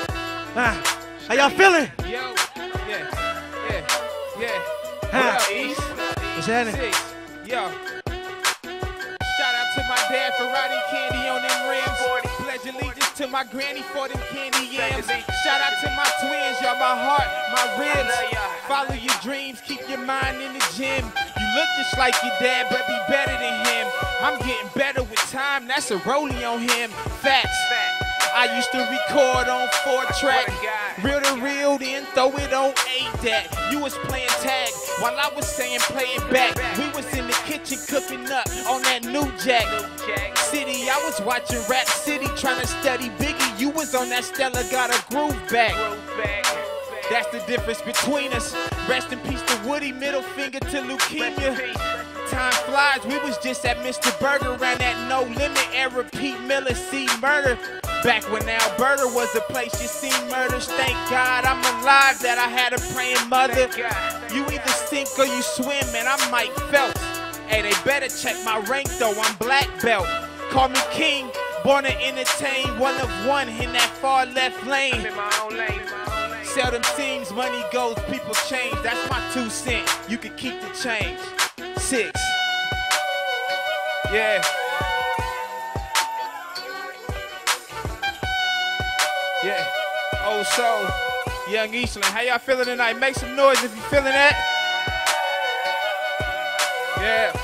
How y'all feeling? Yo, yeah. Huh? What up, East? What's happening? Six. Yo. Shout out to my dad for riding candy on them rims. Pledge allegiance to my granny for them candy yams. Shout out to my twins, y'all, my heart, my ribs. Follow your dreams, keep your mind in the gym. You look just like your dad, but be better than him. I'm getting better with time, that's a rollie on him. Facts. I used to record on 4-track. Real to real, then throw it on 8-deck. You was playing tag while I was saying play it back. We was in the kitchen cooking up on that new jack. City, I was watching Rap City trying to study Biggie. You was on that Stella got a groove back. That's the difference between us. Rest in peace to Woody, middle finger to leukemia. Time flies, we was just at Mr. Burger around that No Limit era. Pete Miller, see murder. Back when Alberta was a place you seen murders. Thank God I'm alive that I had a praying mother. You either sink or you swim, and I'm Mike Phelps. Hey, they better check my rank though, I'm black belt. Call me king, born to entertain, one of one in that far left lane. Seldom seems money goes, people change. That's my 2 cents. You can keep the change. 6. Yeah. Yeah. Oh, so Young Eastland, how y'all feeling tonight? Make some noise if you feeling that. Yeah.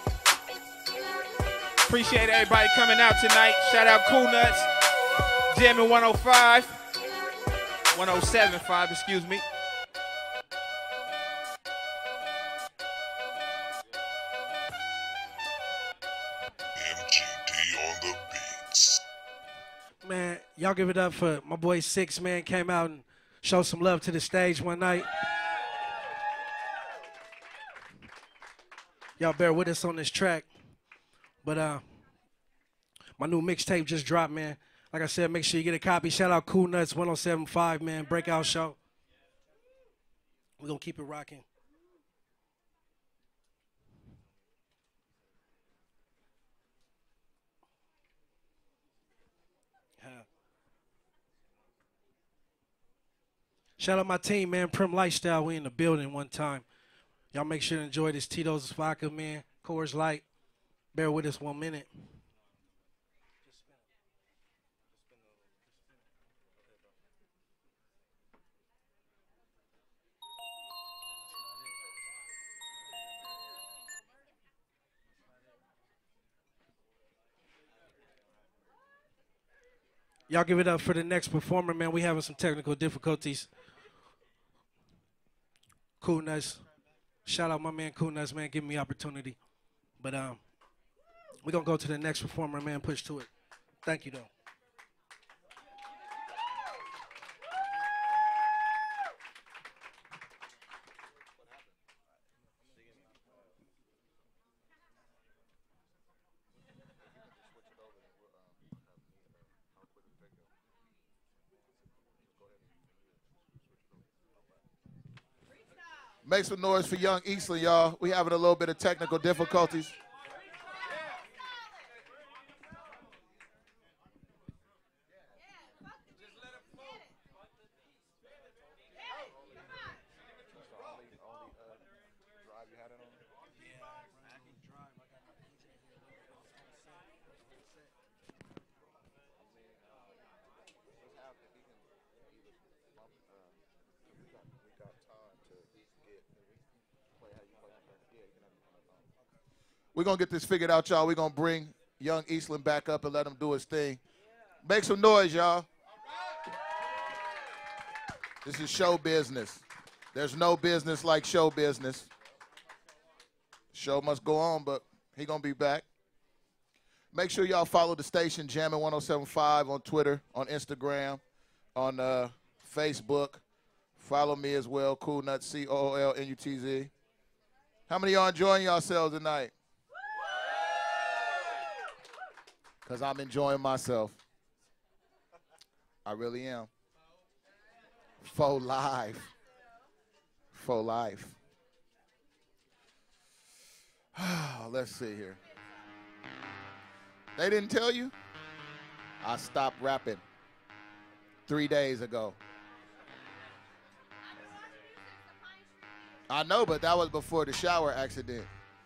Appreciate everybody coming out tonight. Shout out Cool Nuts, Jamming 105, 107.5, excuse me. MGD on the beats. Man, y'all give it up for my boy Six, man. Came out and showed some love to the stage one night. Y'all bear with us on this track. But my new mixtape just dropped, man. Like I said, make sure you get a copy. Shout out Cool Nuts 107.5, man. Breakout show. We're going to keep it rocking. Shout out my team, man. Prim Lifestyle. We in the building one time. Y'all make sure to enjoy this Tito's Vodka, man. Coors Light. Bear with us 1 minute. Y'all give it up for the next performer, man. We having some technical difficulties. Cool Nuts. Shout out my man Cool Nuts, man, giving me opportunity. But we're going to go to the next performer, man. Push to it. Thank you, though. Make some noise for Young Eastland, y'all. We having a little bit of technical difficulties. We're going to get this figured out, y'all. We're going to bring Young Eastland back up and let him do his thing. Make some noise, y'all. This is show business. There's no business like show business. Show must go on, but he going to be back. Make sure y'all follow the station, Jammin' 1075 on Twitter, on Instagram, on Facebook. Follow me as well, Cool Nuts, COOLNUTZ. How many of y'all enjoying yourselves tonight? Because I'm enjoying myself. I really am. Faux live. Faux life. Let's see here. They didn't tell you? I stopped rapping 3 days ago. I know, but that was before the shower accident.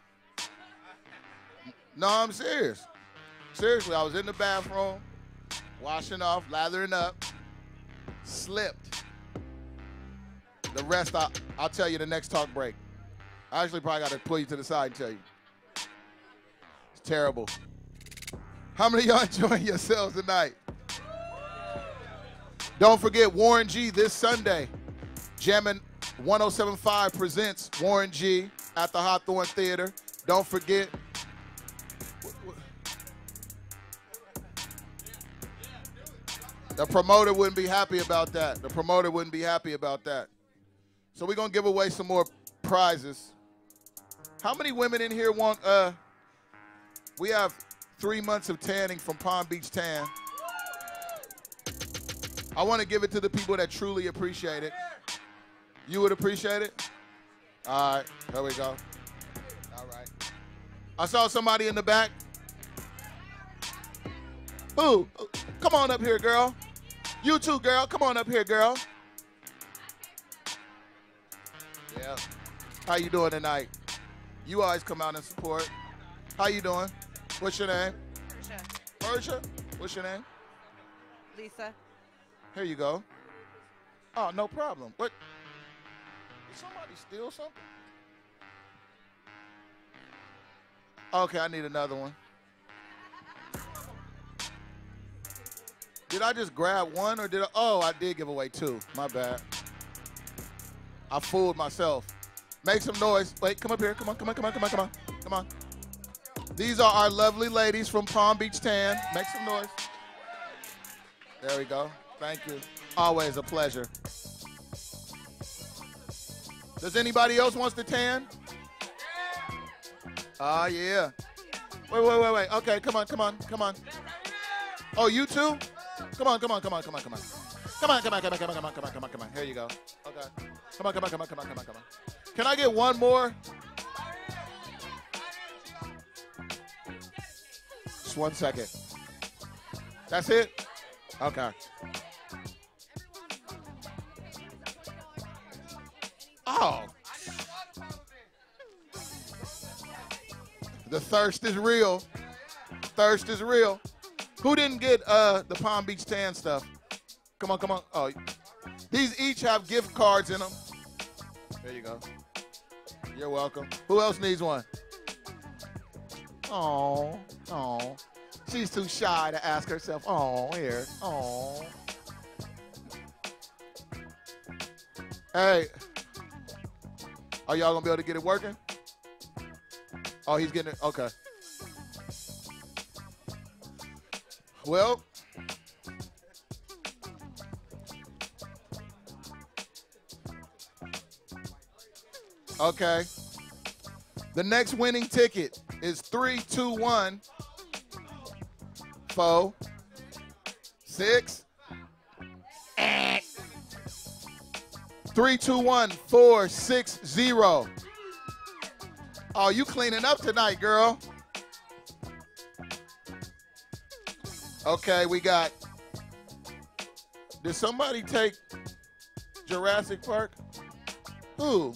No, I'm serious. Seriously, I was in the bathroom, washing off, lathering up, slipped. The rest, I'll tell you the next talk break. I actually probably got to pull you to the side and tell you. It's terrible. How many of y'all enjoying yourselves tonight? Don't forget Warren G this Sunday. Jammin' 1075 presents Warren G at the Hawthorne Theater. Don't forget. The promoter wouldn't be happy about that. The promoter wouldn't be happy about that. So we're going to give away some more prizes. How many women in here want, we have 3 months of tanning from Palm Beach Tan. I want to give it to the people that truly appreciate it. You would appreciate it? All right, there we go. All right. I saw somebody in the back. Who? Come on up here, girl. You too, girl. Come on up here, girl. Yeah. How you doing tonight? You always come out and support. How you doing? What's your name? Persia. What's your name? Lisa. Here you go. Oh, no problem. What? Did somebody steal something? Okay, I need another one. Did I just grab one or did I? Oh, I did give away 2. My bad. I fooled myself. Make some noise. Wait, come up here. Come on, come on, come on, come on, come on. Come on. These are our lovely ladies from Palm Beach Tan. Make some noise. There we go. Thank you. Always a pleasure. Does anybody else wants to tan? Ah, yeah. Wait. Okay, come on, come on, come on. Oh, you too? Come on, come on, come on, come on, come on. Come on, come on, come on, come on, come on, come on, come on, come on. Here you go. Okay. Come on, come on, come on, come on, come on, come on. Can I get one more? Just 1 second. That's it? Okay. Oh. The thirst is real. Thirst is real. Who didn't get the Palm Beach Tan stuff? Come on, come on. Oh, these each have gift cards in them. There you go. You're welcome. Who else needs one? Oh, oh. She's too shy to ask herself. Oh, here. Oh. Hey. Are y'all going to be able to get it working? Oh, he's getting it. Okay. Well. Okay. The next winning ticket is 3, 2, 1, 4, 6. 3, 2, 1, 4, 6, 0. Oh, you cleaning up tonight, girl. Okay, we got. Did somebody take Jurassic Park? Who?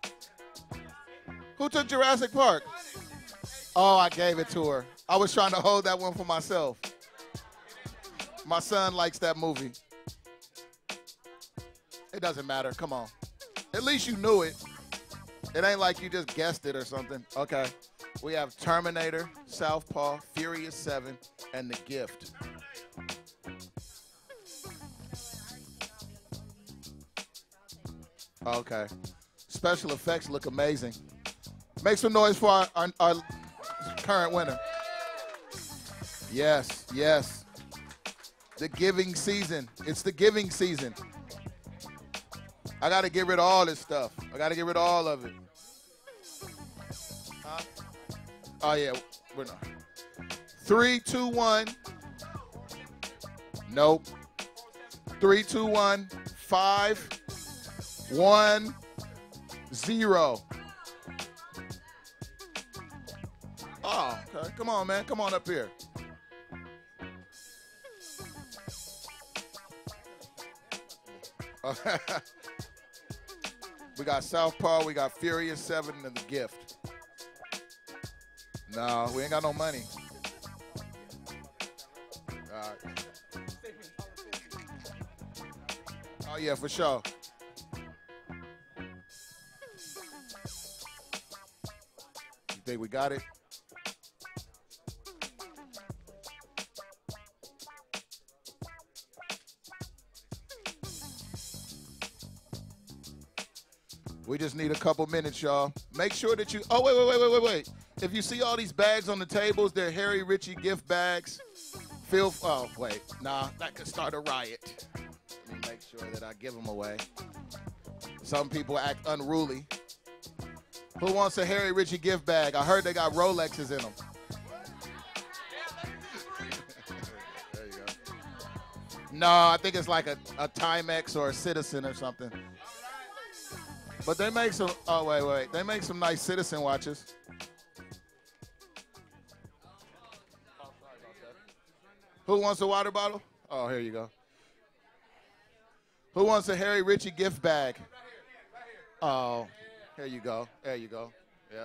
Who took Jurassic Park? Oh, I gave it to her. I was trying to hold that one for myself. My son likes that movie. It doesn't matter. Come on. At least you knew it. It ain't like you just guessed it or something. Okay. We have Terminator, Southpaw, Furious 7, and The Gift. Okay. Special effects look amazing. Make some noise for our current winner. Yes, yes. The giving season. It's the giving season. I got to get rid of all this stuff. I got to get rid of all of it. Huh? Oh, yeah. We're not. 3, 2, 1. Nope. 3, 2, 1. 5, 1, 0. Oh, okay. Come on, man. Come on up here. We got Southpaw, we got Furious 7, and The Gift. No, we ain't got no money. All right. Oh, yeah, for sure. You think we got it? We just need a couple minutes, y'all. Make sure that you, oh, wait. If you see all these bags on the tables, they're Harry Ritchie gift bags. Oh, wait. Nah, that could start a riot. Let me make sure that I give them away. Some people act unruly. Who wants a Harry Ritchie gift bag? I heard they got Rolexes in them. There you go. No, I think it's like a Timex or a Citizen or something. But they make some, oh, wait. They make some nice Citizen watches. Who wants a water bottle? Oh, here you go. Who wants a Harry Ritchie gift bag? Oh, here you go. There you go. Yeah.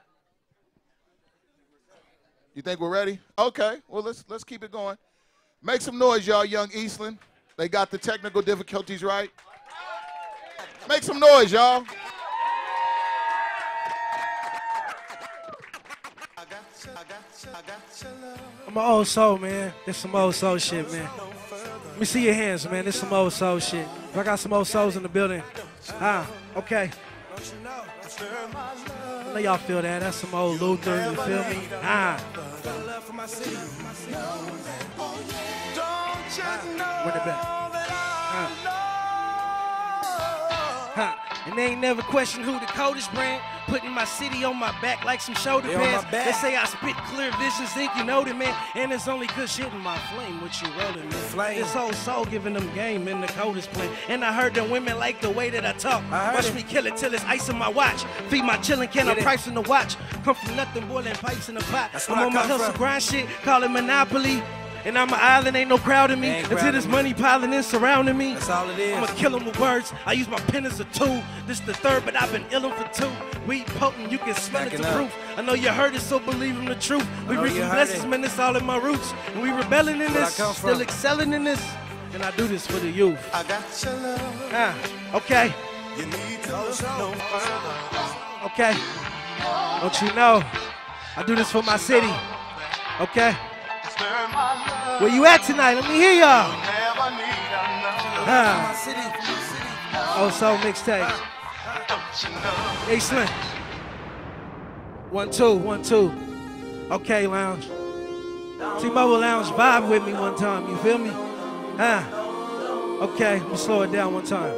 You think we're ready? Okay. Well, let's keep it going. Make some noise, y'all, Young Eastland. They got the technical difficulties right. Make some noise, y'all. I'm an old soul, man. This some old soul shit, man. Let me see your hands, man. This some old soul shit. If I got some old souls in the building. Okay. I know y'all feel that. That's some old Luther, you feel me? Run it back. And they ain't never questioned who the coldest brand. Putting my city on my back like some shoulder pads. They say I spit clear visions, think you know that, man. And it's only good shit in my flame, what you rolling, man. This whole soul giving them game in the coldest plane. And I heard them women like the way that I talk. Watch me kill it till it's ice in my watch. Feed my chillin', can I price in the watch? Come from nothing, boiling pipes in the pot. I'm on my hustle grind shit, call it Monopoly. And I'm an island, ain't no crowd in me. Until this money piling in, surrounding me. That's all it is. I'ma kill him with words. I use my pen as a tool. This the third, but I've been illin' for two. Weed potent, you can smell it to proof. I know you heard it, so believe in the truth. We reaping blessings, man, it's all in my roots. And we rebelling in this, still excelling in this. And I do this for the youth. I got your love. Okay. You need to go no further. Okay. Don't you know? I do this for my city. Okay. Where you at tonight? Let me hear y'all. Oh, so mixtape. Hey, Slim. 1, 2, 1, 2. Okay, Lounge. T-Mobile Lounge, vibe with me one time. You feel me? Okay, let me slow it down one time.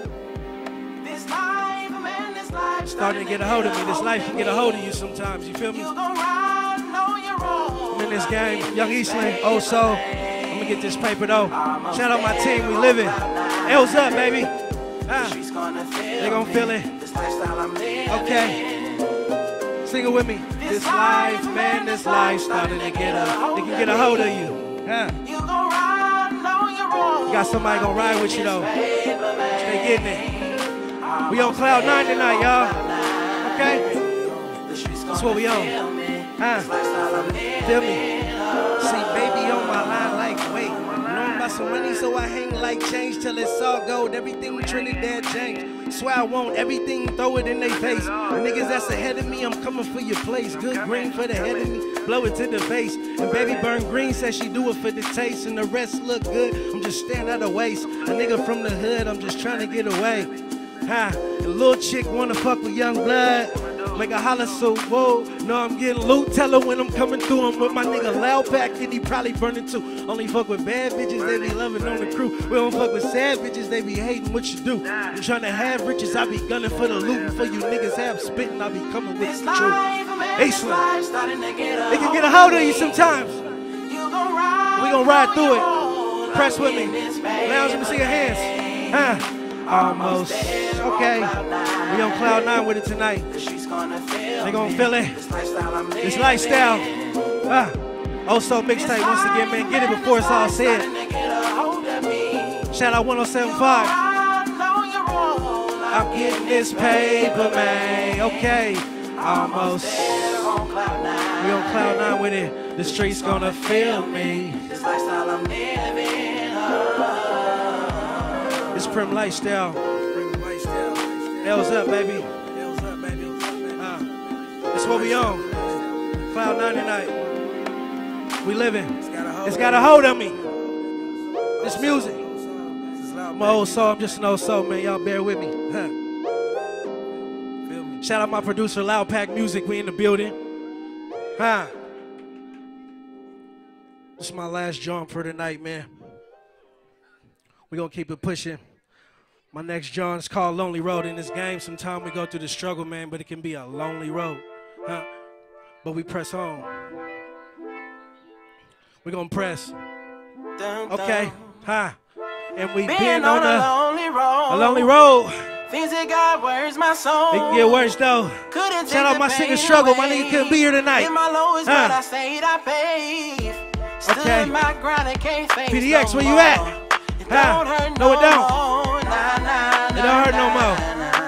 It's starting to get a hold of me. This life can get a hold of you sometimes. You feel me? I'm in this game. Young Eastland, oh so. I'm gonna get this paper though. Shout out my team, we living. L's up, baby. They gon' feel it. Okay. Sing it with me. This life, man, this life starting to get a, they can get a hold of you. You got somebody gonna ride with you though. They getting it. We on cloud 9 tonight, y'all. Okay? That's what we on. Feel me? See, baby on my line like, wait. Knowing about some money, so I hang like change till it's all gold. Everything Trinidad James. Swear I want everything, throw it in their face. The niggas that's ahead of me, I'm coming for your place. Good green for the head of me, blow it to the face. And baby Burn Green says she do it for the taste. And the rest look good, I'm just standing at the waist. A nigga from the hood, I'm just trying to get away. The little chick wanna fuck with young blood. Make a holler so whoa. No, I'm getting loot. Tell her when I'm coming through. I'm with my nigga Loud Pack, and he probably burning too. Only fuck with bad bitches, they be loving on the crew. We don't fuck with sad bitches, they be hating what you do. I'm trying to have riches, I be gunning for the loot. And for you niggas have spitting, I be coming with the truth. A-Slim. They can get a hold of you sometimes. We gon' ride through it. Press with me. Lounge, let me see your hands. Almost. Okay. We on cloud 9 with it tonight. They gon' feel it. This lifestyle. Also mixtape once again, man. Get it before it's all said. Shout out 1075. I'm getting this paper, man. Okay. Almost. We on cloud 9 with it. The streets gonna feel me. This lifestyle I'm living. It's Prim Lifestyle. L's up, baby. That's what we on. Cloud 9 tonight. We living. It's got a hold of me. This music. I'm an old soul. I'm just an old soul, man. Y'all bear with me. Shout out my producer, Loud Pack Music. We in the building. This is my last jump for tonight, man. We're going to keep it pushing. My next John is called Lonely Road. In this game, sometimes we go through the struggle, man, but it can be a lonely road. But we press on. We're going to press. Okay. And we been on a lonely road. Things that got worse, my soul. It can get worse, though. Shout out my singer Struggle. My nigga couldn't be here tonight. My lowest, but I stayed, I paid. Okay. My grind, I can't face PDX, where you at? No, it don't. It don't hurt no more.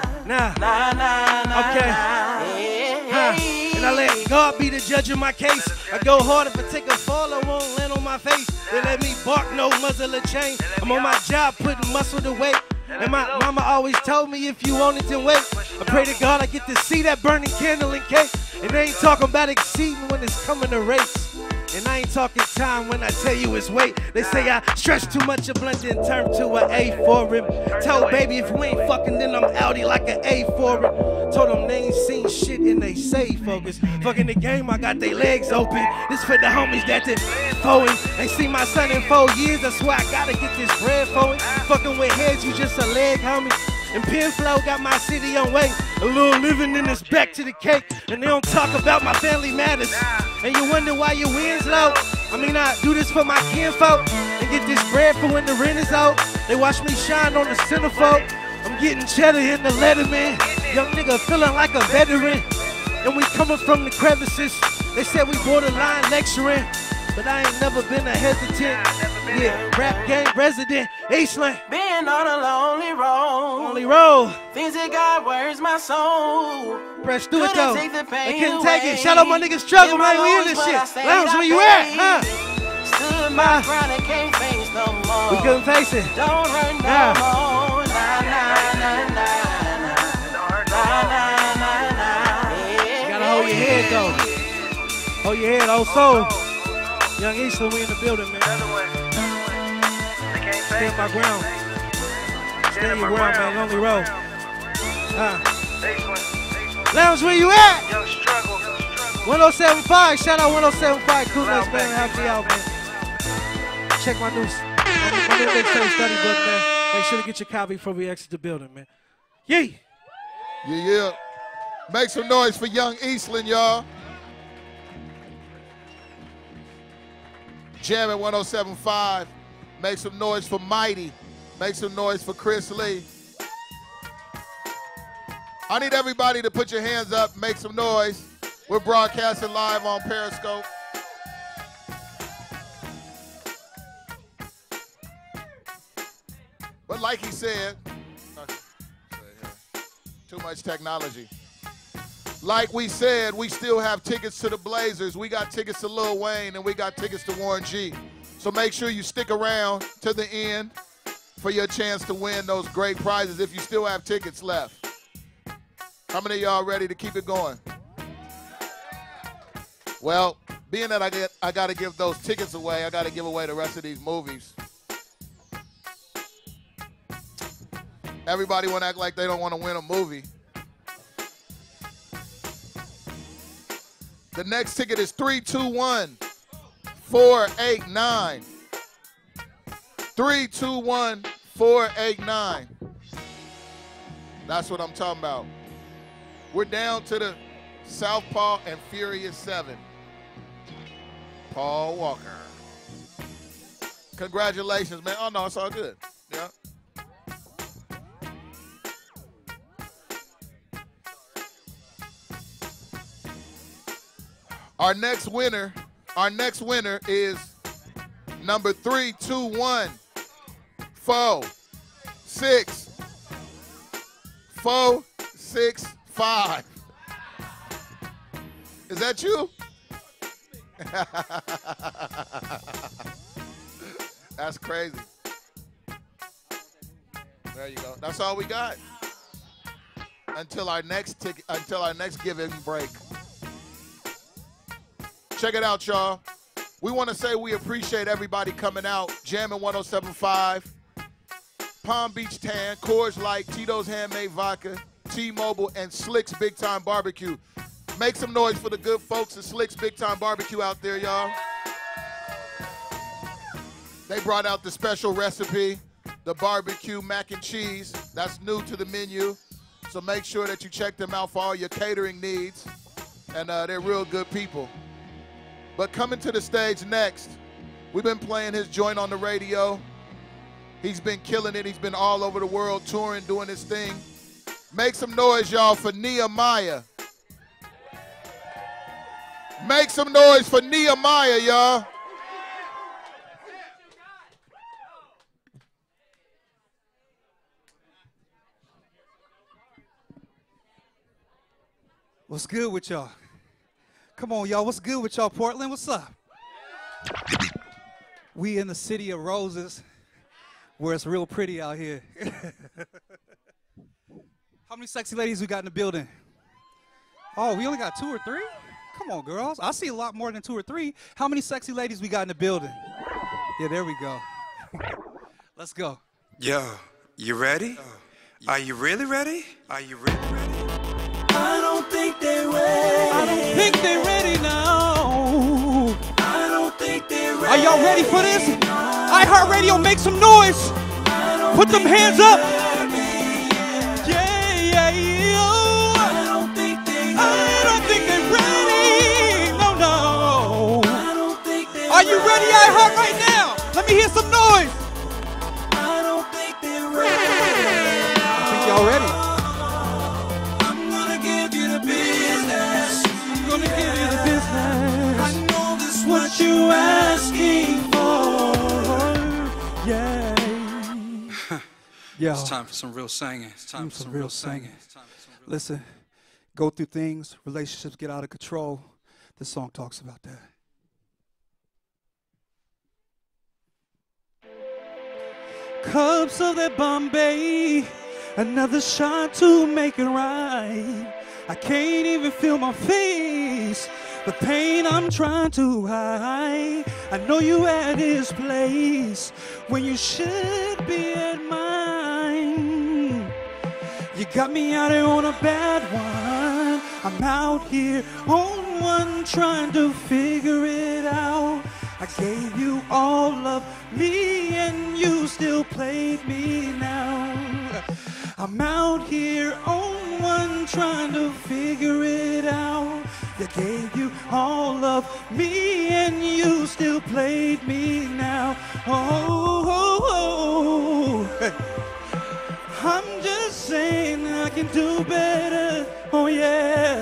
Okay. And I let God be the judge of my case. I go hard if I take a fall, I won't land on my face. They let me bark, no muzzle or chain. I'm on my job, putting muscle to weight. And my mama always told me if you want it, then wait. I pray to God I get to see that burning candle in cake. And they ain't talking about exceeding when it's coming to race. And I ain't talking time when I tell you it's weight. They say I stretch too much, a blunt and turn to an A for him. Told baby if you ain't fucking, then I'm outie like an A for him. Told them they ain't seen shit and they say focus. Fucking the game, I got they legs open. This for the homies that did foeing. Ain't seen my son in 4 years, that's why I gotta get this bread foeing. Fucking with heads, you just a leg, homie. And Pen Flow got my city on weight. A little living in this back to the cake. And they don't talk about my family matters. And you wonder why your wins low. I mean, I do this for my kinfolk. And get this bread for when the rent is out. They watch me shine on the centerfold. I'm getting cheddar in the Letterman. Young nigga feeling like a veteran. And we coming from the crevices. They said we borderline lecturing. but I ain't never been a hesitant. Yeah, rap game resident, Eastland. Being on a lonely road. Lonely road. Things that God wears my soul. Press through it though. Couldn't take the I pain couldn't take it. away. Shout out my niggas struggle, In my man. We in lungs, this but I shit. stayed Lounge, where out you there. at? Huh? Stood my ground and can't face no more. We couldn't face it. Don't hurt no Yeah. more. Nah, nah, nah, nah, nah. Nah, nah, nah, nah. You gotta hold your head though. Hold your head, old soul. Young Eastland, we in the building, man. Stand my ground. Stand your ground, man. Lonely road. Lounge, where you at? 1075. Shout out 1075. Cool next man. Help me out, man. Check my new mixtape study book, man. Make sure to get your copy before we exit the building, man. Yee. Yeah. Make some noise for Young Eastland, y'all. Jam at 1075. Make some noise for Mighty. Make some noise for Chris Lee. I need everybody to put your hands up, make some noise. We're broadcasting live on Periscope. But like he said, too much technology. Like we said, we still have tickets to the Blazers. We got tickets to Lil Wayne, and we got tickets to Warren G. So make sure you stick around to the end for your chance to win those great prizes if you still have tickets left. How many of y'all ready to keep it going? Well, being that I got to give those tickets away, I got to give away the rest of these movies. Everybody want to act like they don't want to win a movie. The next ticket is 321-489. 321-489. That's what I'm talking about. We're down to the Southpaw and Furious 7. Paul Walker. Congratulations, man. Oh, no, it's all good. Yeah. Our next winner is number 321-465. Is that you? That's crazy. There you go. That's all we got. Until our next giving break. Check it out, y'all. We want to say we appreciate everybody coming out. Jammin' 1075, Palm Beach Tan, Coors Light, Tito's Handmade Vodka, T-Mobile, and Slick's Big Time Barbecue. Make some noise for the good folks at Slick's Big Time Barbecue out there, y'all. They brought out the special recipe, the barbecue mac and cheese. That's new to the menu. So make sure that you check them out for all your catering needs. And they're real good people. But coming to the stage next, we've been playing his joint on the radio. He's been killing it. He's been all over the world touring, doing his thing. Make some noise, y'all, for Nehemiah. Make some noise for Nehemiah, y'all. What's good with y'all? Come on, y'all. What's good with y'all, Portland? What's up? We in the city of roses, where it's real pretty out here. How many sexy ladies we got in the building? Oh, we only got 2 or 3? Come on, girls. I see a lot more than 2 or 3. How many sexy ladies we got in the building? Yeah, there we go. Let's go. Yo, you ready? Are you really ready? Are you really ready? I don't think they're ready. I don't think they're ready now. I don't think they're ready. Are y'all ready for this? iHeartRadio, make some noise. Put them hands up. Yeah, yeah, yeah. I don't think they're ready. No, no. I don't think they're Are you ready, iHeart, right now? Let me hear some noise. I don't think they're ready. I think y'all ready. Business. I'm gonna give you the business. I know this what you ask. Yeah. It's time for some real singing. It's time for some real singing. Listen, go through things, relationships get out of control. This song talks about that. Cups of that Bombay, another shot to make it right. I can't even feel my face, the pain I'm trying to hide. I know you at his place when you should be at mine. You got me out here on a bad one. I'm out here on one trying to figure it out. I gave you all of me and you still played me now. I'm out here on one trying to figure it out. You gave you all of me and you still played me now. Oh. I'm just saying I can do better. Oh yeah.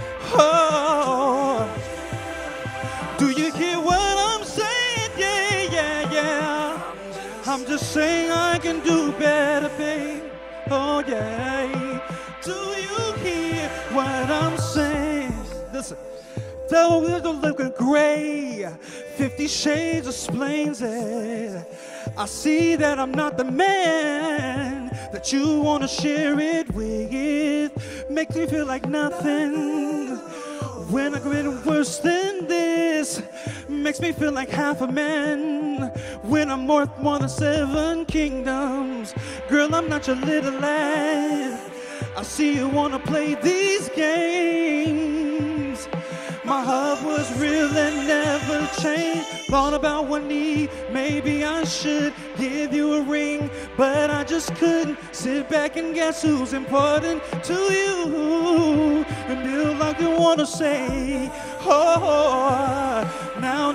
Oh. Do you hear what I'm saying? Yeah. I'm just saying I can do better, babe. Oh yeah. Do you hear what I'm saying? Listen. Don't look gray. 50 Shades explains it. I see that I'm not the man that you want to share it with. Makes me feel like nothing. When I get worse than this, makes me feel like half a man. When I'm worth more than 7 kingdoms, girl, I'm not your little lad. I see you wanna play these games. My heart was real and never changed. Thought about one knee, maybe I should give you a ring, but I just couldn't sit back and guess who's important to you. And feel like you wanna say, oh, now,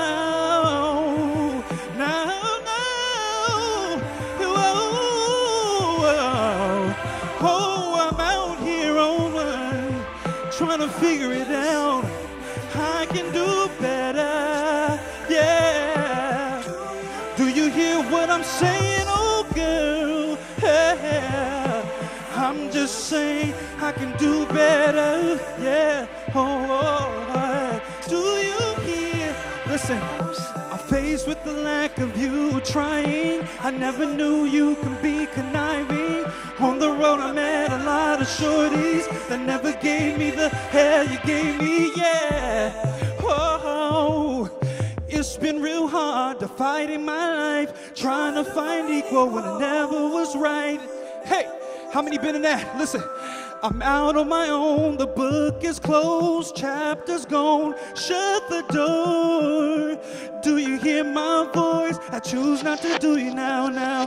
oh, I'm out here on one, trying to figure it out. I can do better, yeah. Do you hear what I'm saying, oh girl? Yeah. I'm just saying I can do better, yeah. Oh. Do you hear? Listen, I'm faced with the lack of you trying. I never knew you could be conniving. On the road I met a lot of shorties that never gave me the hell you gave me, yeah. Oh, it's been real hard to fight in my life, trying to find equal when it never was right. Hey, how many been in that? Listen, I'm out on my own, the book is closed, chapter's gone, shut the door. Do you hear my voice? I choose not to do you now.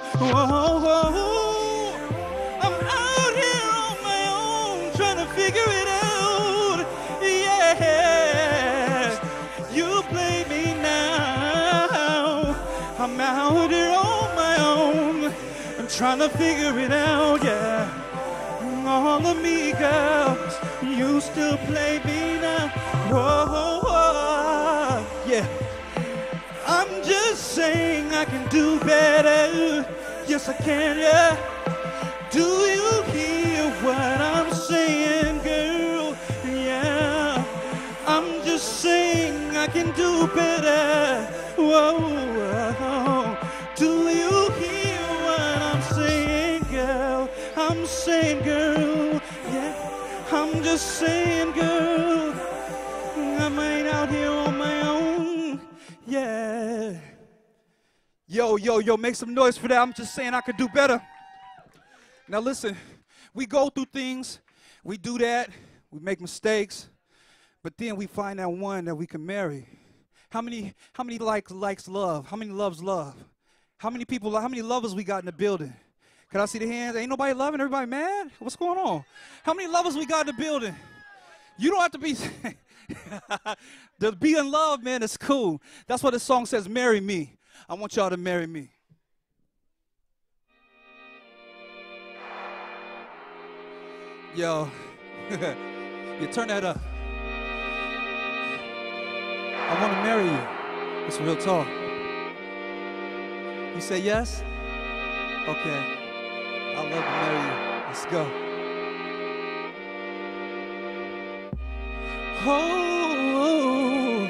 Oh. I'm out here on my own, trying to figure it out, yeah. You play me now. I'm out here on my own, I'm trying to figure it out, yeah. All of me, girl, you still play me now. Whoa, yeah. I'm just saying I can do better. Yes, I can, yeah. Do you hear what I'm saying, girl? Yeah. I'm just saying I can do better. Whoa. Do you hear what I'm saying, girl? I'm saying, girl, yeah. I'm just saying, girl, I ain't out here on my own, yeah. Yo, make some noise for that. I'm just saying I could do better. Now listen, we go through things, we do that, we make mistakes, but then we find that one that we can marry. How many likes love? How many loves love? How many lovers we got in the building? Can I see the hands? Ain't nobody loving, everybody mad? What's going on? How many lovers we got in the building? You don't have to be, to be in love, man, is cool. That's what this song says, marry me. I want y'all to marry me. Yo, you turn that up. I want to marry you. It's real talk. You say yes? Okay. I'd love to marry you. Let's go. Oh,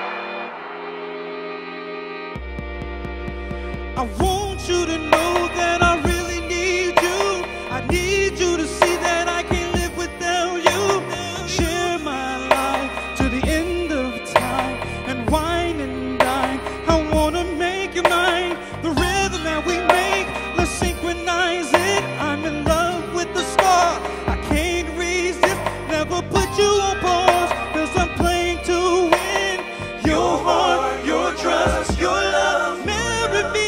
I want you to know that I really need you. I need you to see that I can't live without you. Share my life to the end of time and wine and dine. I wanna make you mine. The rhythm that we make, let's synchronize it. I'm in love with the star. I can't resist, never put you on pause, 'cause I'm playing to win. Your heart, your trust, your love, marry me.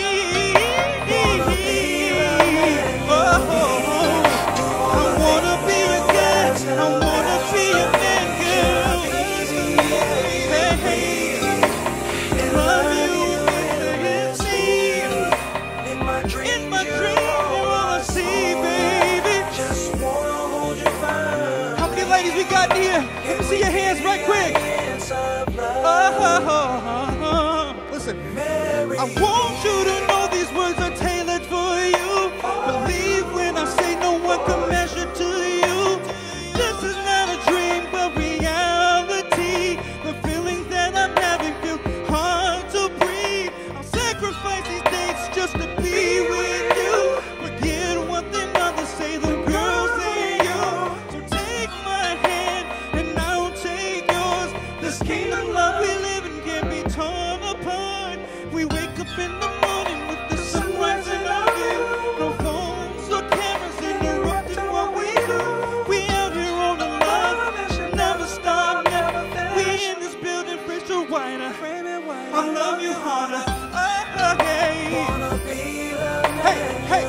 We got here. Let me see your hands right quick. Listen, I want you to know these words are tailored for you. Believe when I say no one can measure to you. This is not a dream, but reality. The feeling that I'm having feels hard to breathe. I'll sacrifice these dates just to be with you. Forget what the others say, the girls say you. So take my hand and I'll take yours. This kingdom love we live in can't be torn apart. We wake up in the morning with the sun rising on you. No phones or cameras interrupting what we do. We out here on the love, never stop, never finish. We in this building, fresh or whiter. I love you harder. Hey, hey, hey.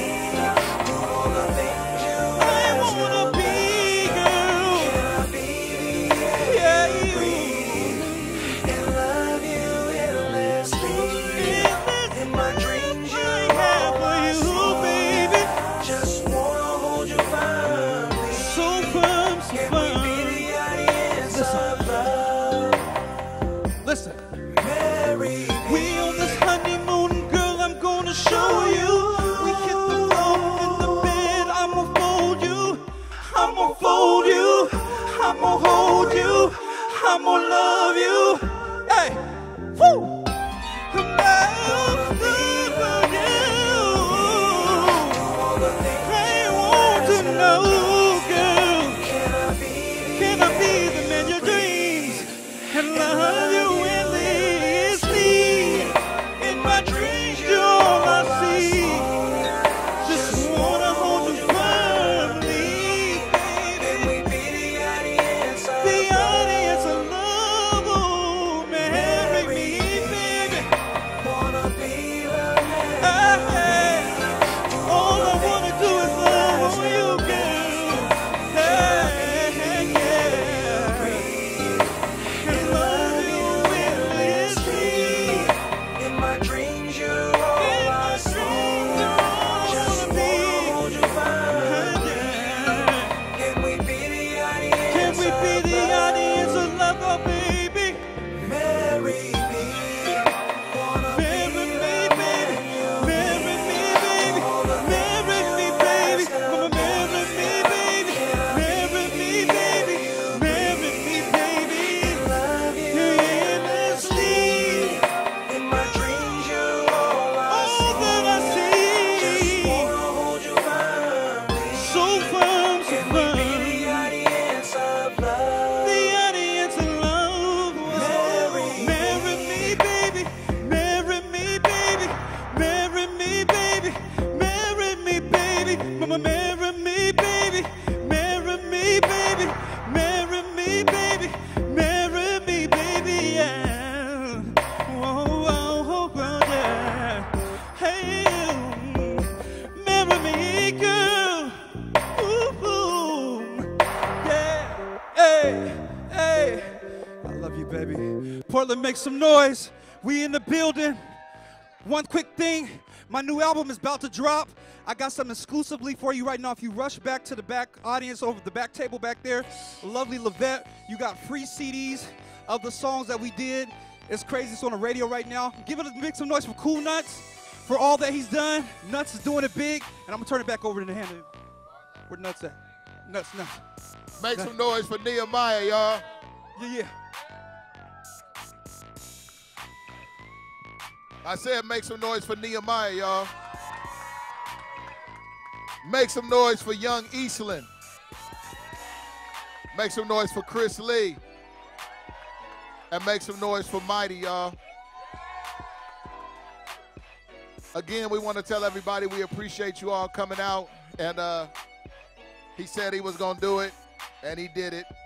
Listen, we on this honeymoon, girl, I'm gonna show you. We hit the floor in the bed, I'ma fold you. I'ma fold you, I'ma hold you, I'ma love you. Hey, woo! I want to know, girl, can I be the man your dreams and love you endlessly? In my dreams, you're all I see. Just wanna hold you firmly, baby. The audience of love, oh, marry me, baby. Wanna be the man. All I wanna do is love on you, girl. Hey, yeah. And love you endlessly. In my dreams, you're all I see. Just wanna hold you fine. Can we be the audience? Can we be the audience of love, oh, baby? Marry me. Marry me, baby. Marry me, baby. Marry me, baby. Mama, marry me, baby. Marry me, baby. Marry me, baby. Love you endlessly. In my dreams, you're all I see. That I see. Just wanna hold you firmly. So firm, so firm. Can we be the audience of love? The audience of love. Marry me, baby. Marry me, baby. Marry me, baby. Marry me, baby. Mama, marry me, baby. Marry me, baby. Marry me, baby. Marry me, baby. Yeah. Whoa, whoa, whoa, whoa, yeah. Hey, marry me, girl. Ooh, ooh. Yeah. Hey, hey. I love you, baby. Portland, make some noise. We in the building. One quick thing, my new album is about to drop. I got something exclusively for you right now. If you rush back to the back audience over the back table back there, lovely Lavette, you got free CDs of the songs that we did. It's crazy, it's on the radio right now. Make some noise for Cool Nuts. for all that he's done. Nuts is doing it big, and I'm going to turn it back over to the hand of where Nuts at. Nuts. Make some noise for Nehemiah, y'all. Yeah. I said make some noise for Nehemiah, y'all. Make some noise for young Eastland. Make some noise for Chris Lee. And make some noise for Mighty, y'all. Again, we want to tell everybody we appreciate you all coming out. And he said he was going to do it, and he did it.